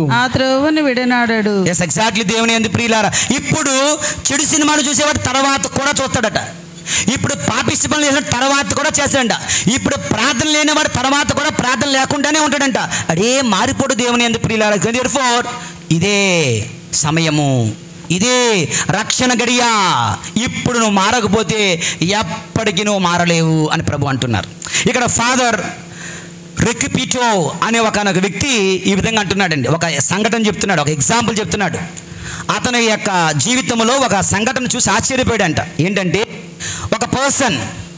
ఎగ్జాక్ట్లీ దేవుని యందు ప్రియులారా. ఇప్పుడు చెడు సినిమాలు చూసేవాడు తర్వాత కూడా చూస్తాడట. ఇప్పుడు పాపిష్టి పనులు చేసిన తర్వాత కూడా చేస్తాడంట. ఇప్పుడు ప్రార్థన లేనివాడు తర్వాత కూడా ప్రార్థన లేకుండానే ఉంటాడంట. అదే మారిపోడు దేవుని యందు ప్రియులారా. దేర్ఫోర్ ఇదే సమయము, ఇదే రక్షణ గడియ. ఇప్పుడు నువ్వు మారకపోతే ఎప్పటికీ నువ్వు మారలేవు అని ప్రభు అంటున్నారు. ఇక్కడ ఫాదర్ రెక్యుపీటో అనే ఒక వ్యక్తి ఈ విధంగా అంటున్నాడండి. ఒక సంఘటన చెప్తున్నాడు, ఒక ఎగ్జాంపుల్ చెప్తున్నాడు. అతని యొక్క జీవితంలో ఒక సంఘటన చూసి ఆశ్చర్యపోయాడంట. ఏంటంటే, ఒక పర్సన్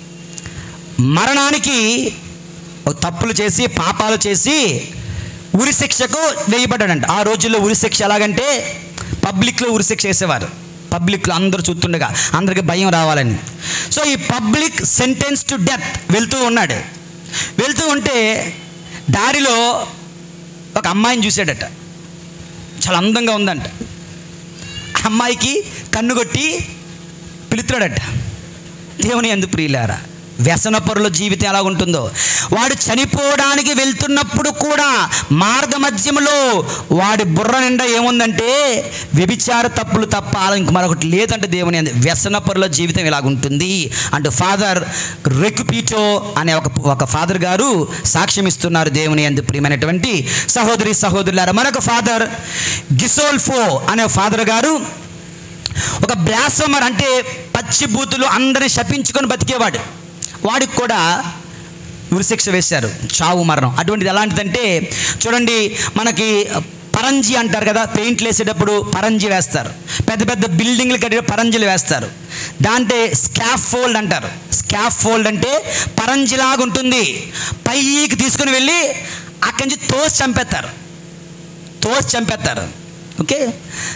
మరణానికి తప్పులు చేసి పాపాలు చేసి ఉరిశిక్షకు వేయబడ్డాడంట. ఆ రోజుల్లో ఉరిశిక్ష ఎలాగంటే పబ్లిక్లో ఉరిశిక్ష వేసేవారు. పబ్లిక్లో అందరూ చూస్తుండగా అందరికి భయం రావాలని. సో ఈ పబ్లిక్ సెంటెన్స్ టు డెత్ వెళ్తూ ఉంటే దారిలో ఒక అమ్మాయిని చూశాడట. చాలా అందంగా ఉందంట. అమ్మాయికి కన్ను కొట్టి పిలుస్తాడట. దేవుని యందు ప్రియులారా, వ్యసనపరుల జీవితం ఎలా ఉంటుందో. వాడు చనిపోవడానికి వెళ్తున్నప్పుడు కూడా మార్గ మధ్యంలో వాడి బుర్ర నిండా ఏముందంటే వ్యభిచార తప్పులు తప్ప ఇంక మరొకటి లేదంటే దేవుని యందు. వ్యసనపరుల జీవితం ఇలాగుంటుంది అంటూ ఫాదర్ రెక్యుపీటో అనే ఒక ఫాదర్ గారు సాక్ష్యం ఇస్తున్నారు. దేవుని యందు ప్రియమైనటువంటి సహోదరులారా, మరొక ఫాదర్ గిసోల్ఫో అనే ఫాదర్ గారు ఒక బ్లాస్ఫమర్ అంటే పచ్చి బూతులు అందరిని శపించుకొని బతికేవాడు. వాడికి కూడా ఉరిశిక్ష వేశారు, చావు మరణం. అటువంటిది ఎలాంటిదంటే చూడండి, మనకి పరంజి అంటారు కదా, పెయింట్లు వేసేటప్పుడు పరంజి వేస్తారు. పెద్ద పెద్ద బిల్డింగ్లు కట్టే పరంజిలు వేస్తారు. దాంట్లో స్కాఫ్ ఫోల్డ్ అంటారు. స్కాఫ్ ఫోల్డ్ అంటే పరంజిలాగా ఉంటుంది. పైకి తీసుకుని వెళ్ళి అక్కడి నుంచి తోసి చంపేస్తారు. ఓకే,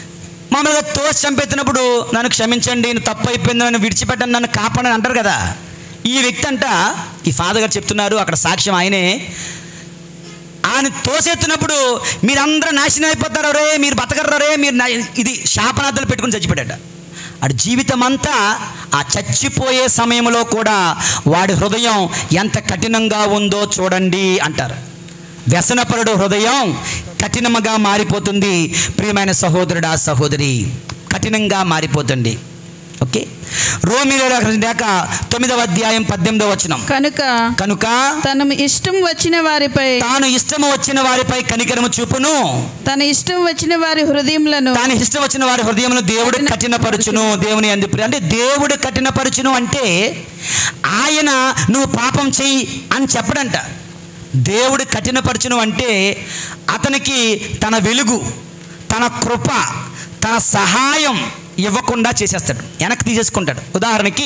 మామూలుగా తోసి చంపేస్తున్నప్పుడు నన్ను క్షమించండి, నేను తప్పు అయిపోయింది, నన్ను విడిచిపెట్టండి, నన్ను కాపాడని అంటారు కదా. ఈ వ్యక్తి అంట, ఈ ఫాదర్ గారు చెప్తున్నారు, అక్కడ సాక్ష్యం ఆయనే, ఆయన తోసేస్తున్నప్పుడు మీరందరూ నాశనం అయిపోతారు రే, మీరు బతకరు రే, మీరు ఇది శాపనార్థాలు పెట్టుకుని చచ్చిపోయాడు. వాడి జీవితం అంతా ఆ చచ్చిపోయే సమయంలో కూడా వాడి హృదయం ఎంత కఠినంగా ఉందో చూడండి అంటారు. వ్యసనపరుడు హృదయం కఠినంగా మారిపోతుంది. ప్రియమైన సహోదరుడా సహోదరి, కఠినంగా మారిపోతుంది. ఓకే, రోమీయుల లేఖ 9వ అధ్యాయం 18వ వచనం. కనుక తాను ఇష్టం వచ్చిన వారిపై కనికరము చూపును, తన ఇష్టం వచ్చిన వారి హృదయములను దేవుడు కఠినపరచును. దేవుని యందు అంటే దేవుడు కఠినపరచును అంటే ఆయన నువ్వు పాపం చెయ్యి అని చెప్పడంట. దేవుడు కఠినపరచును అంటే అతనికి తన వెలుగు, తన కృప, తన సహాయం ఇవ్వకుండా చేసేస్తాడు, వెనక్కి తీసేసుకుంటాడు. ఉదాహరణకి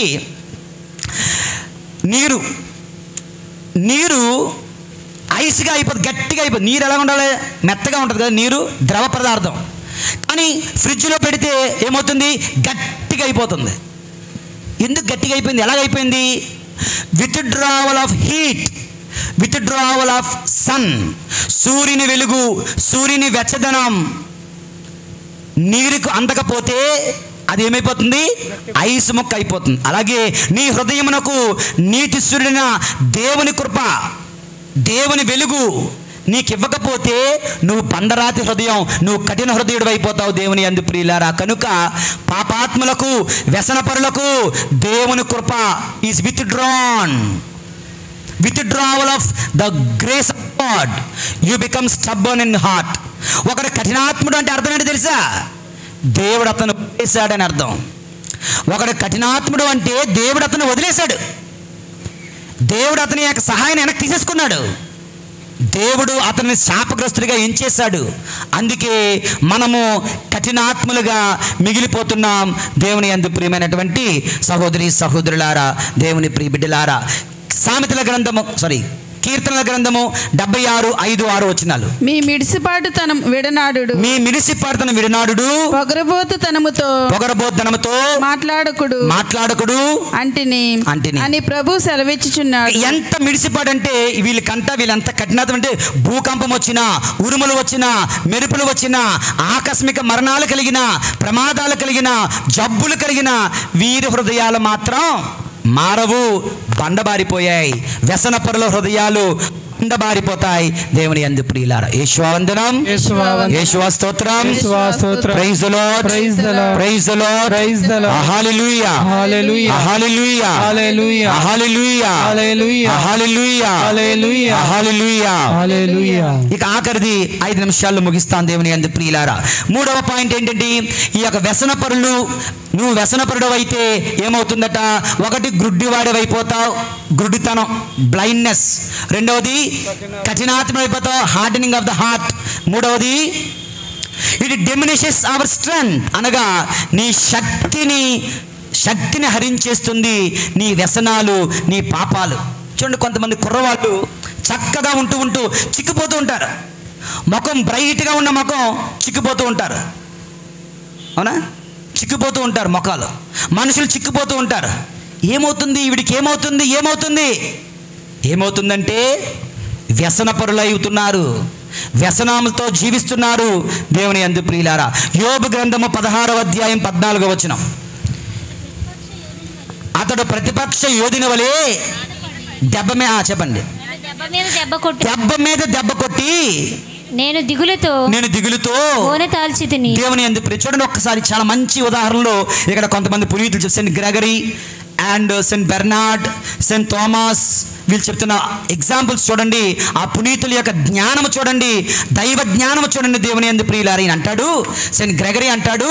నీరు ఐస్గా అయిపోతుంది, గట్టిగా అయిపోతుంది. నీరు ఎలా ఉండాలి? మెత్తగా ఉంటుంది కదా, నీరు ద్రవ పదార్థం. కానీ ఫ్రిడ్జ్లో పెడితే ఏమవుతుంది? గట్టిగా అయిపోతుంది. ఎందుకు గట్టిగా అయిపోయింది? ఎలాగైపోయింది? Withdrawal of heat, withdrawal of sun, సూర్యుని వెలుగు, సూర్యుని వెచ్చదనం నీరుకు అందకపోతే అది ఏమైపోతుంది? ఐస్ ముక్క అయిపోతుంది. అలాగే నీ హృదయమునకు నీటి సూర్యుడిన దేవుని కృప, దేవుని వెలుగు నీకు ఇవ్వకపోతే నువ్వు బండరాతి హృదయం, నువ్వు కఠిన హృదయుడు అయిపోతావు. దేవుని యందు ప్రియులారా, కనుక పాపాత్ములకు, వ్యసనపరులకు దేవుని కృప is withdrawal of the grace of God. You become stubborn in heart. ఒకడు కఠినాత్ముడు అంటే అర్థం ఏంటి తెలుసా? దేవుడు అతను వదిలేశాడని అర్థం. ఒకడు కఠినాత్ముడు అంటే దేవుడు అతను వదిలేశాడు, దేవుడు అతని యొక్క సహాయాన్ని వెనక్కి తీసేసుకున్నాడు, దేవుడు అతన్ని శాపగ్రస్తుడిగా ఎంచేశాడు. అందుకే మనము కఠినాత్ములుగా మిగిలిపోతున్నాం. దేవుని యందు ప్రియమైనటువంటి సహోదరి సహోదరులారా, దేవుని ప్రియ బిడ్డలారా, కీర్తనల గ్రంథము 76:5-6 వచనాలు. మీ మిడిసిపాటుతనం విడనాడుడు, పొగరబోతనముతో మాట్లాడకుడు అంటిని అని ప్రభు సెలవిచ్చుచున్నాడు. ఎంత మిడిసిపాటు అంటే వీళ్ళంత కఠినత్వం అంటే భూకంపం వచ్చినా, ఉరుములు వచ్చినా, మెరుపులు వచ్చినా, ఆకస్మిక మరణాలు కలిగిన, ప్రమాదాలు కలిగిన, జబ్బులు కలిగిన వీరి హృదయాలు మాత్రం మారవు, బండబారిపోయాయి. వ్యసనపరుల హృదయాలు బండబారిపోతాయి. దేవుని యందు ప్రియులారా, యేషువా వందనం, యేషువా స్తోత్రం, praise the lord, praise the lord, hallelujah, hallelujah, hallelujah, hallelujah, hallelujah, hallelujah, hallelujah, hallelujah, hallelujah. ఇక ఆఖరిది 5 నిమిషాల్లో ముగిస్తాను. దేవుని యందు ప్రియులారా, 3వ పాయింట్ ఏంటంటే, ఈ యొక్క వ్యసనపరులు, నువ్వు వ్యసనపరుడు అయితే ఏమవుతుందట? ఒకటి, గుడ్డివాడివైపోతావు, గుడ్డితనం, బ్లైండ్నెస్. రెండవది, కఠినాత్మ అయిపోతావు, హార్డనింగ్ ఆఫ్ ద హార్ట్. మూడవది, ఇట్ డిమినిషెస్ అవర్ స్ట్రెంగ్త్, అనగా నీ శక్తిని హరించేస్తుంది నీ వ్యసనాలు, నీ పాపాలు. చూడండి, కొంతమంది కుర్రవాళ్ళు చక్కగా ఉంటూ చిక్కిపోతూ ఉంటారు. ముఖం బ్రైట్గా ఉన్న ముఖం చిక్కిపోతూ ఉంటారు. అవునా? చిక్కిపోతూ ఉంటారు ముఖాలు, మనుషులు చిక్కిపోతూ ఉంటారు. ఏమవుతుంది వీడికి? ఏమవుతుందంటే వ్యసనపరులు అవుతున్నారు, వ్యసనాలతో జీవిస్తున్నారు. దేవుని యందు ప్రియులారా, యోబు గ్రంథము 16వ అధ్యాయం 14వ వచనం. అతడు ప్రతిపక్ష యోధుని వలె దెబ్బ మీద దెబ్బ కొట్టి నేను దిగులుతో దేవుని యందు ప్రియ. చూడండి ఒక్కసారి, చాలా మంచి ఉదాహరణలు ఇక్కడ కొంతమంది పునీతులు, saint Gregory and saint Bernard, saint Thomas, వీళ్ళు చెప్తున్న ఎగ్జాంపుల్స్ చూడండి. ఆ పునీతుల యొక్క జ్ఞానము చూడండి, దైవ జ్ఞానము చూడండి. దేవుని యందు ప్రియులారా, అంటాడు, సెయింట్ గ్రెగరీ అంటాడు,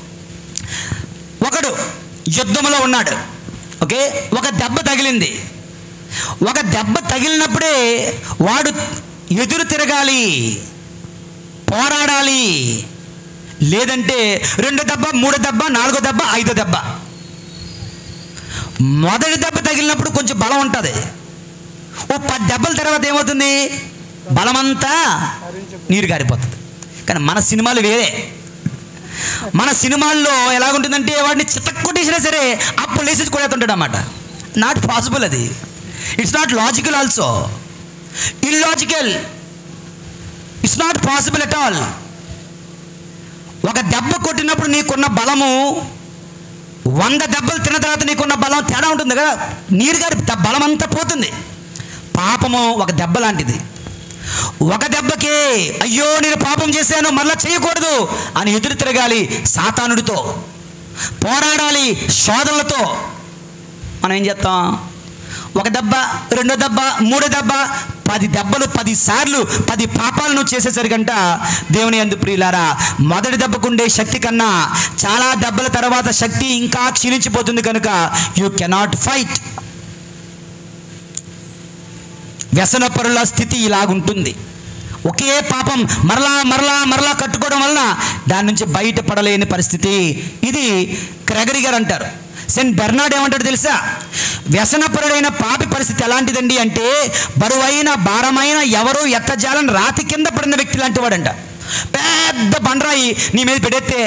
ఒకడు యుద్ధంలో ఉన్నాడు. ఓకే, ఒక దెబ్బ తగిలింది. ఒక దెబ్బ తగిలినప్పుడే వాడు ఎదురు తిరగాలి, పోరాడాలి. లేదంటే 2 దెబ్బ, 3 దెబ్బ, 4 దెబ్బ, 5 దెబ్బ. మొదటి దెబ్బ తగిలినప్పుడు కొంచెం బలం ఉంటుంది. ఓ 10 దెబ్బల తర్వాత ఏమవుతుంది? బలమంతా నీరు గారిపోతుంది. కానీ మన సినిమాలు వేరే. మన సినిమాల్లో ఎలాగుంటుందంటే వాడిని చిత్తకొట్టేసినా సరే అప్పుడు లేచి కొడేస్తుంటాడు అన్నమాట. నాట్ పాసిబుల్ అది. It's not logical also, illogical. It's not possible at all. ఒక దెబ్బ కొట్టినప్పుడు నీకున్న బలము 100 దెబ్బలు తిన్న తర్వాత నీకున్న బలం తేడా ఉంటుంది కదా. నీరు గారి బలం అంతా పోతుంది. పాపము ఒక దెబ్బ లాంటిది. ఒక దెబ్బకే అయ్యో నేను పాపం చేశాను మరలా చేయకూడదు అని ఎదురు తిరగాలి సాతానుడితో, పోరాడాలి శోధనలతో. మనం ఏం చేస్తాం? ఒక దెబ్బ, 2 దెబ్బ, 3 దెబ్బ, 10 దెబ్బలు, 10 సార్లు 10 పాపాలను చేసేసరికంట దేవుని యందు ప్రియులారా, మొదటి దెబ్బకుండే శక్తి కన్నా చాలా దెబ్బల తర్వాత శక్తి ఇంకా క్షీణించిపోతుంది. కనుక యూ కెనాట్ ఫైట్. వ్యసనపరుల స్థితి ఇలాగుంటుంది. ఒకే పాపం మరలా మరలా మరలా కట్టుకోవడం వలన దాని నుంచి బయటపడలేని పరిస్థితి. ఇది గ్రెగరీ గారు అంటారు. సెయింట్ బెర్నార్డ్ ఏమంటాడు తెలుసా? వ్యసనపరుడైన పాపి పరిస్థితి ఎలాంటిదండి అంటే, బరువైన భారమైన ఎవరో ఎత్తజాలని రాతి కింద పడిన వ్యక్తి లాంటి వాడంట. పెద్ద బండరాయి నీ మీద పెడితే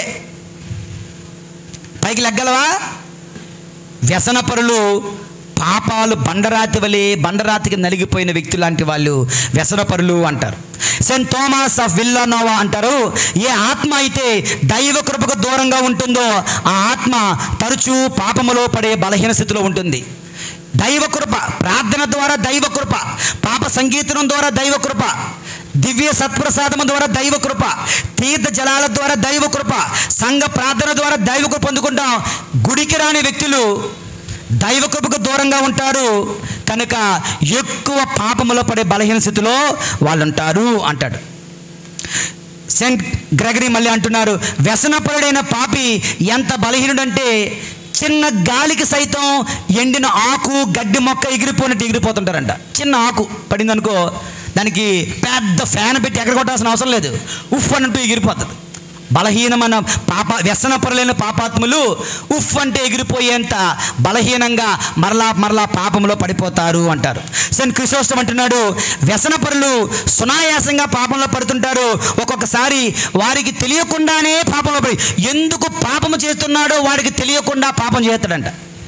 పైకి లెగ్గలవా? వ్యసనపరులు పాపాలు బండరాతి వలె, బండరాతికి నలిగిపోయిన వ్యక్తి లాంటి వాళ్ళు వ్యసనపరులు అంటారు. సెయింట్ థామస్ ఆఫ్ విల్లానోవా అంటారు, ఏ ఆత్మ అయితే దైవ కృపకు దూరంగా ఉంటుందో ఆ ఆత్మ తరచూ పాపములో పడే బలహీన స్థితిలో ఉంటుంది. దైవ కృప, ప్రార్థన ద్వారా దైవ కృప, పాప సంగీతం ద్వారా దైవ కృప, దివ్య సత్ప్రసాదము ద్వారా దైవ కృప, తీర్థ జలాల ద్వారా దైవ కృప, సంఘ ప్రార్థన ద్వారా దైవ కృప పొందుకుంటాం. గుడికి రాని వ్యక్తులు దైవ కృపకు దూరంగా ఉంటారు కనుక ఎక్కువ పాపములో పడే బలహీన స్థితిలో వాళ్ళు ఉంటారు అంటాడు. సెయింట్ గ్రెగరీ మళ్ళీ అంటున్నారు, వ్యసనపరుడైన పాపి ఎంత బలహీనుడంటే చిన్న గాలికి సైతం ఎండిన ఆకు, గడ్డి మొక్క ఎగిరిపోయినట్టు ఎగిరిపోతుంటారంట. చిన్న ఆకు పడిందనుకో, దానికి పెద్ద ఫ్యాన్ పెట్టి ఎక్కడ కొట్టాల్సిన అవసరం లేదు, ఉఫ్ అన్నట్టు ఎగిరిపోతుంది. బలహీనమైన వ్యసనపరులైన పాపాత్ములు ఉఫ్ అంటే ఎగిరిపోయేంత బలహీనంగా మరలా మరలా పాపంలో పడిపోతారు అంటారు. సెయింట్ క్రిసోస్టం అంటున్నాడు, వ్యసనపరులు సునాయాసంగా పాపంలో పడుతుంటారు. ఒక్కొక్కసారి వారికి తెలియకుండానే పాపంలో పడి, ఎందుకు పాపము చేస్తున్నాడో వాడికి తెలియకుండా పాపం చేస్తాడంట.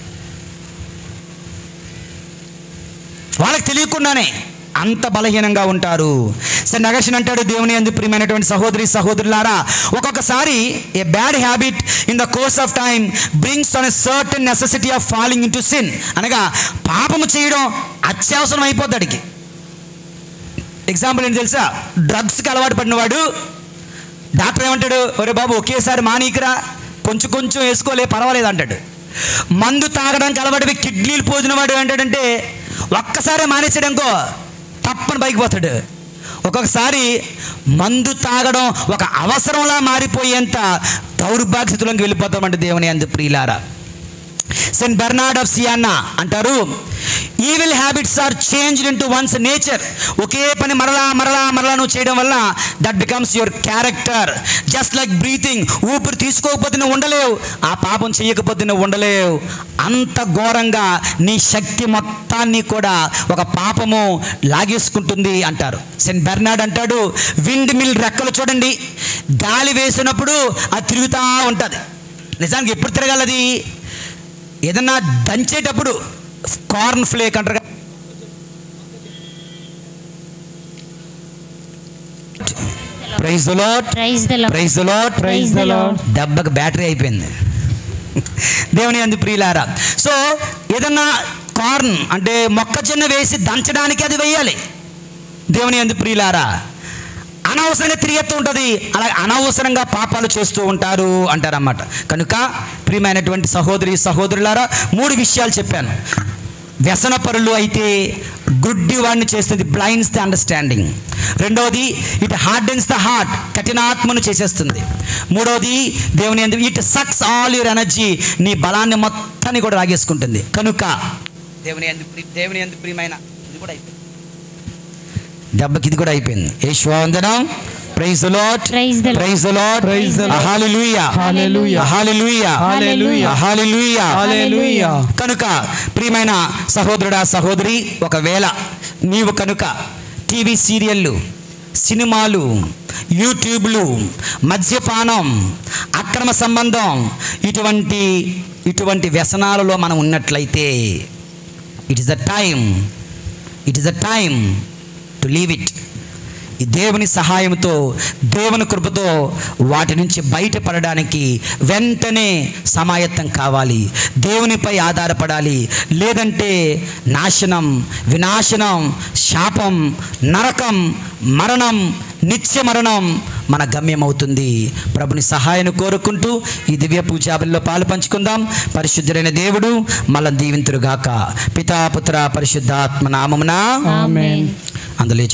వాళ్ళకి తెలియకుండానే అంత బలహీనంగా ఉంటారు. సెయింట్ అగస్టిన్ అంటాడు, దేవుని యందు ప్రియమైనటువంటి సహోదరి సహోదరులారా, ఒక్కొక్కసారి a bad habit in the course of time brings on a certain necessity of falling into sin. అనగా పాపము చేయడం అత్యవసరం అయిపోతాడికి. ఎగ్జాంపుల్ ఏంటి తెలుసా? డ్రగ్స్కి అలవాటు పడినవాడు డాక్టర్ ఏమంటాడు, ఒరే బాబు ఒకేసారి మానీకిరా, కొంచెం కొంచెం వేసుకోలే పర్వాలేదు అంటాడు. మందు తాగడానికి అలవాటు కిడ్నీలు పోదినవాడు ఏంటంటే ఒక్కసారి మానేసాడనుకో తప్పని పైకి పోతాడు. ఒక్కొక్కసారి మందు తాగడం ఒక అవసరంలా మారిపోయేంత దౌర్భాగ్య స్థితిలోకి వెళ్ళిపోతామంటే దేవుని యందు ప్రియులారా. సెయింట్ బెర్నార్డ్ ఆఫ్ సియానా అంటారు, evil habits are changed into one's nature. ఒకే పని మరలా మరలా మరలా నువ్వు చేయడం వల్ల that becomes your character. Just like breathing, ఊపిరి తీసుకోకపోతే నువ్వు ఉండలేవు, ఆ పాపం చేయకపోతే నువ్వు ఉండలేవు. అంత ఘోరంగా నీ శక్తి మొత్తాన్ని కూడా ఒక పాపము లాగేసుకుంటుంది అంటారు. సెయింట్ బెర్నార్డ్ అంటాడు, విండ్ మిల్ రెక్కలు చూడండి, గాలి వేసినప్పుడు అది తిరుగుతూ ఉంటుంది. నిజానికి ఎప్పుడు తిరగాలది? ఏదన్నా దంచేటప్పుడు కార్న్ ఫ్లేక్ అంటారు. Praise the lord, praise the lord, praise the lord. దెబ్బకి బ్యాటరీ అయిపోయింది దేవుని యందు ప్రియులారా. సో ఏదన్నా కార్న్ అంటే మొక్కజొన్న వేసి దంచడానికి అది వేయాలి దేవుని యందు ప్రియులారా. అనవసరంగా తిరిగేస్తూ ఉంటుంది, అలా అనవసరంగా పాపాలు చేస్తూ ఉంటారు అంటారన్నమాట. కనుక ప్రియమైనటువంటి సహోదరి సహోదరులారా, 3 విషయాలు చెప్పాను. వ్యసనపరులు అయితే గుడ్డి వాడిని చేస్తుంది, బ్లైండ్స్ ద అండర్స్టాండింగ్. రెండవది, ఇట్ హార్డెన్స్ ద హార్ట్, కఠినాత్మను చేసేస్తుంది. మూడవది, దేవుని యందు it sucks all your energy, నీ బలాన్ని మొత్తాన్ని కూడా రాగేసుకుంటుంది. కనుక దేవుని యందు ప్రియమైన, ఇది కూడా అయిపోయింది, దెబ్బకి ఇది కూడా అయిపోయింది. యేసువందనం. Praise the lord, praise the lord, hallelujah, hallelujah, hallelujah, hallelujah, hallelujah, hallelujah. కనుక ప్రియమైన సహోదరుడా సహోదరి, ఒకవేళ నీవు కనుక టీవీ సీరియళ్ళు, సినిమాలు, యూట్యూబ్లు, మద్యపానం, అక్రమ సంబంధం, ఇటువంటి వ్యసనాలలో మనం ఉన్నట్లయితే it is the time to leave it. ఈ దేవుని సహాయంతో, దేవుని కృపతో వాటి నుంచి బయటపడడానికి వెంటనే సమాయత్తం కావాలి, దేవునిపై ఆధారపడాలి. లేదంటే నాశనం, వినాశనం, శాపం, నరకం, మరణం, నిత్య మరణం మన గమ్యమవుతుంది. ప్రభుని సహాయాన్ని కోరుకుంటూ ఈ దివ్య పూజాబలిలో పాలు పంచుకుందాం. పరిశుద్ధుడైన దేవుడు మనల్ని దీవింతురుగాక. పితా, పుత్ర, పరిశుద్ధాత్మ నామమున ఆమేన్. అందులో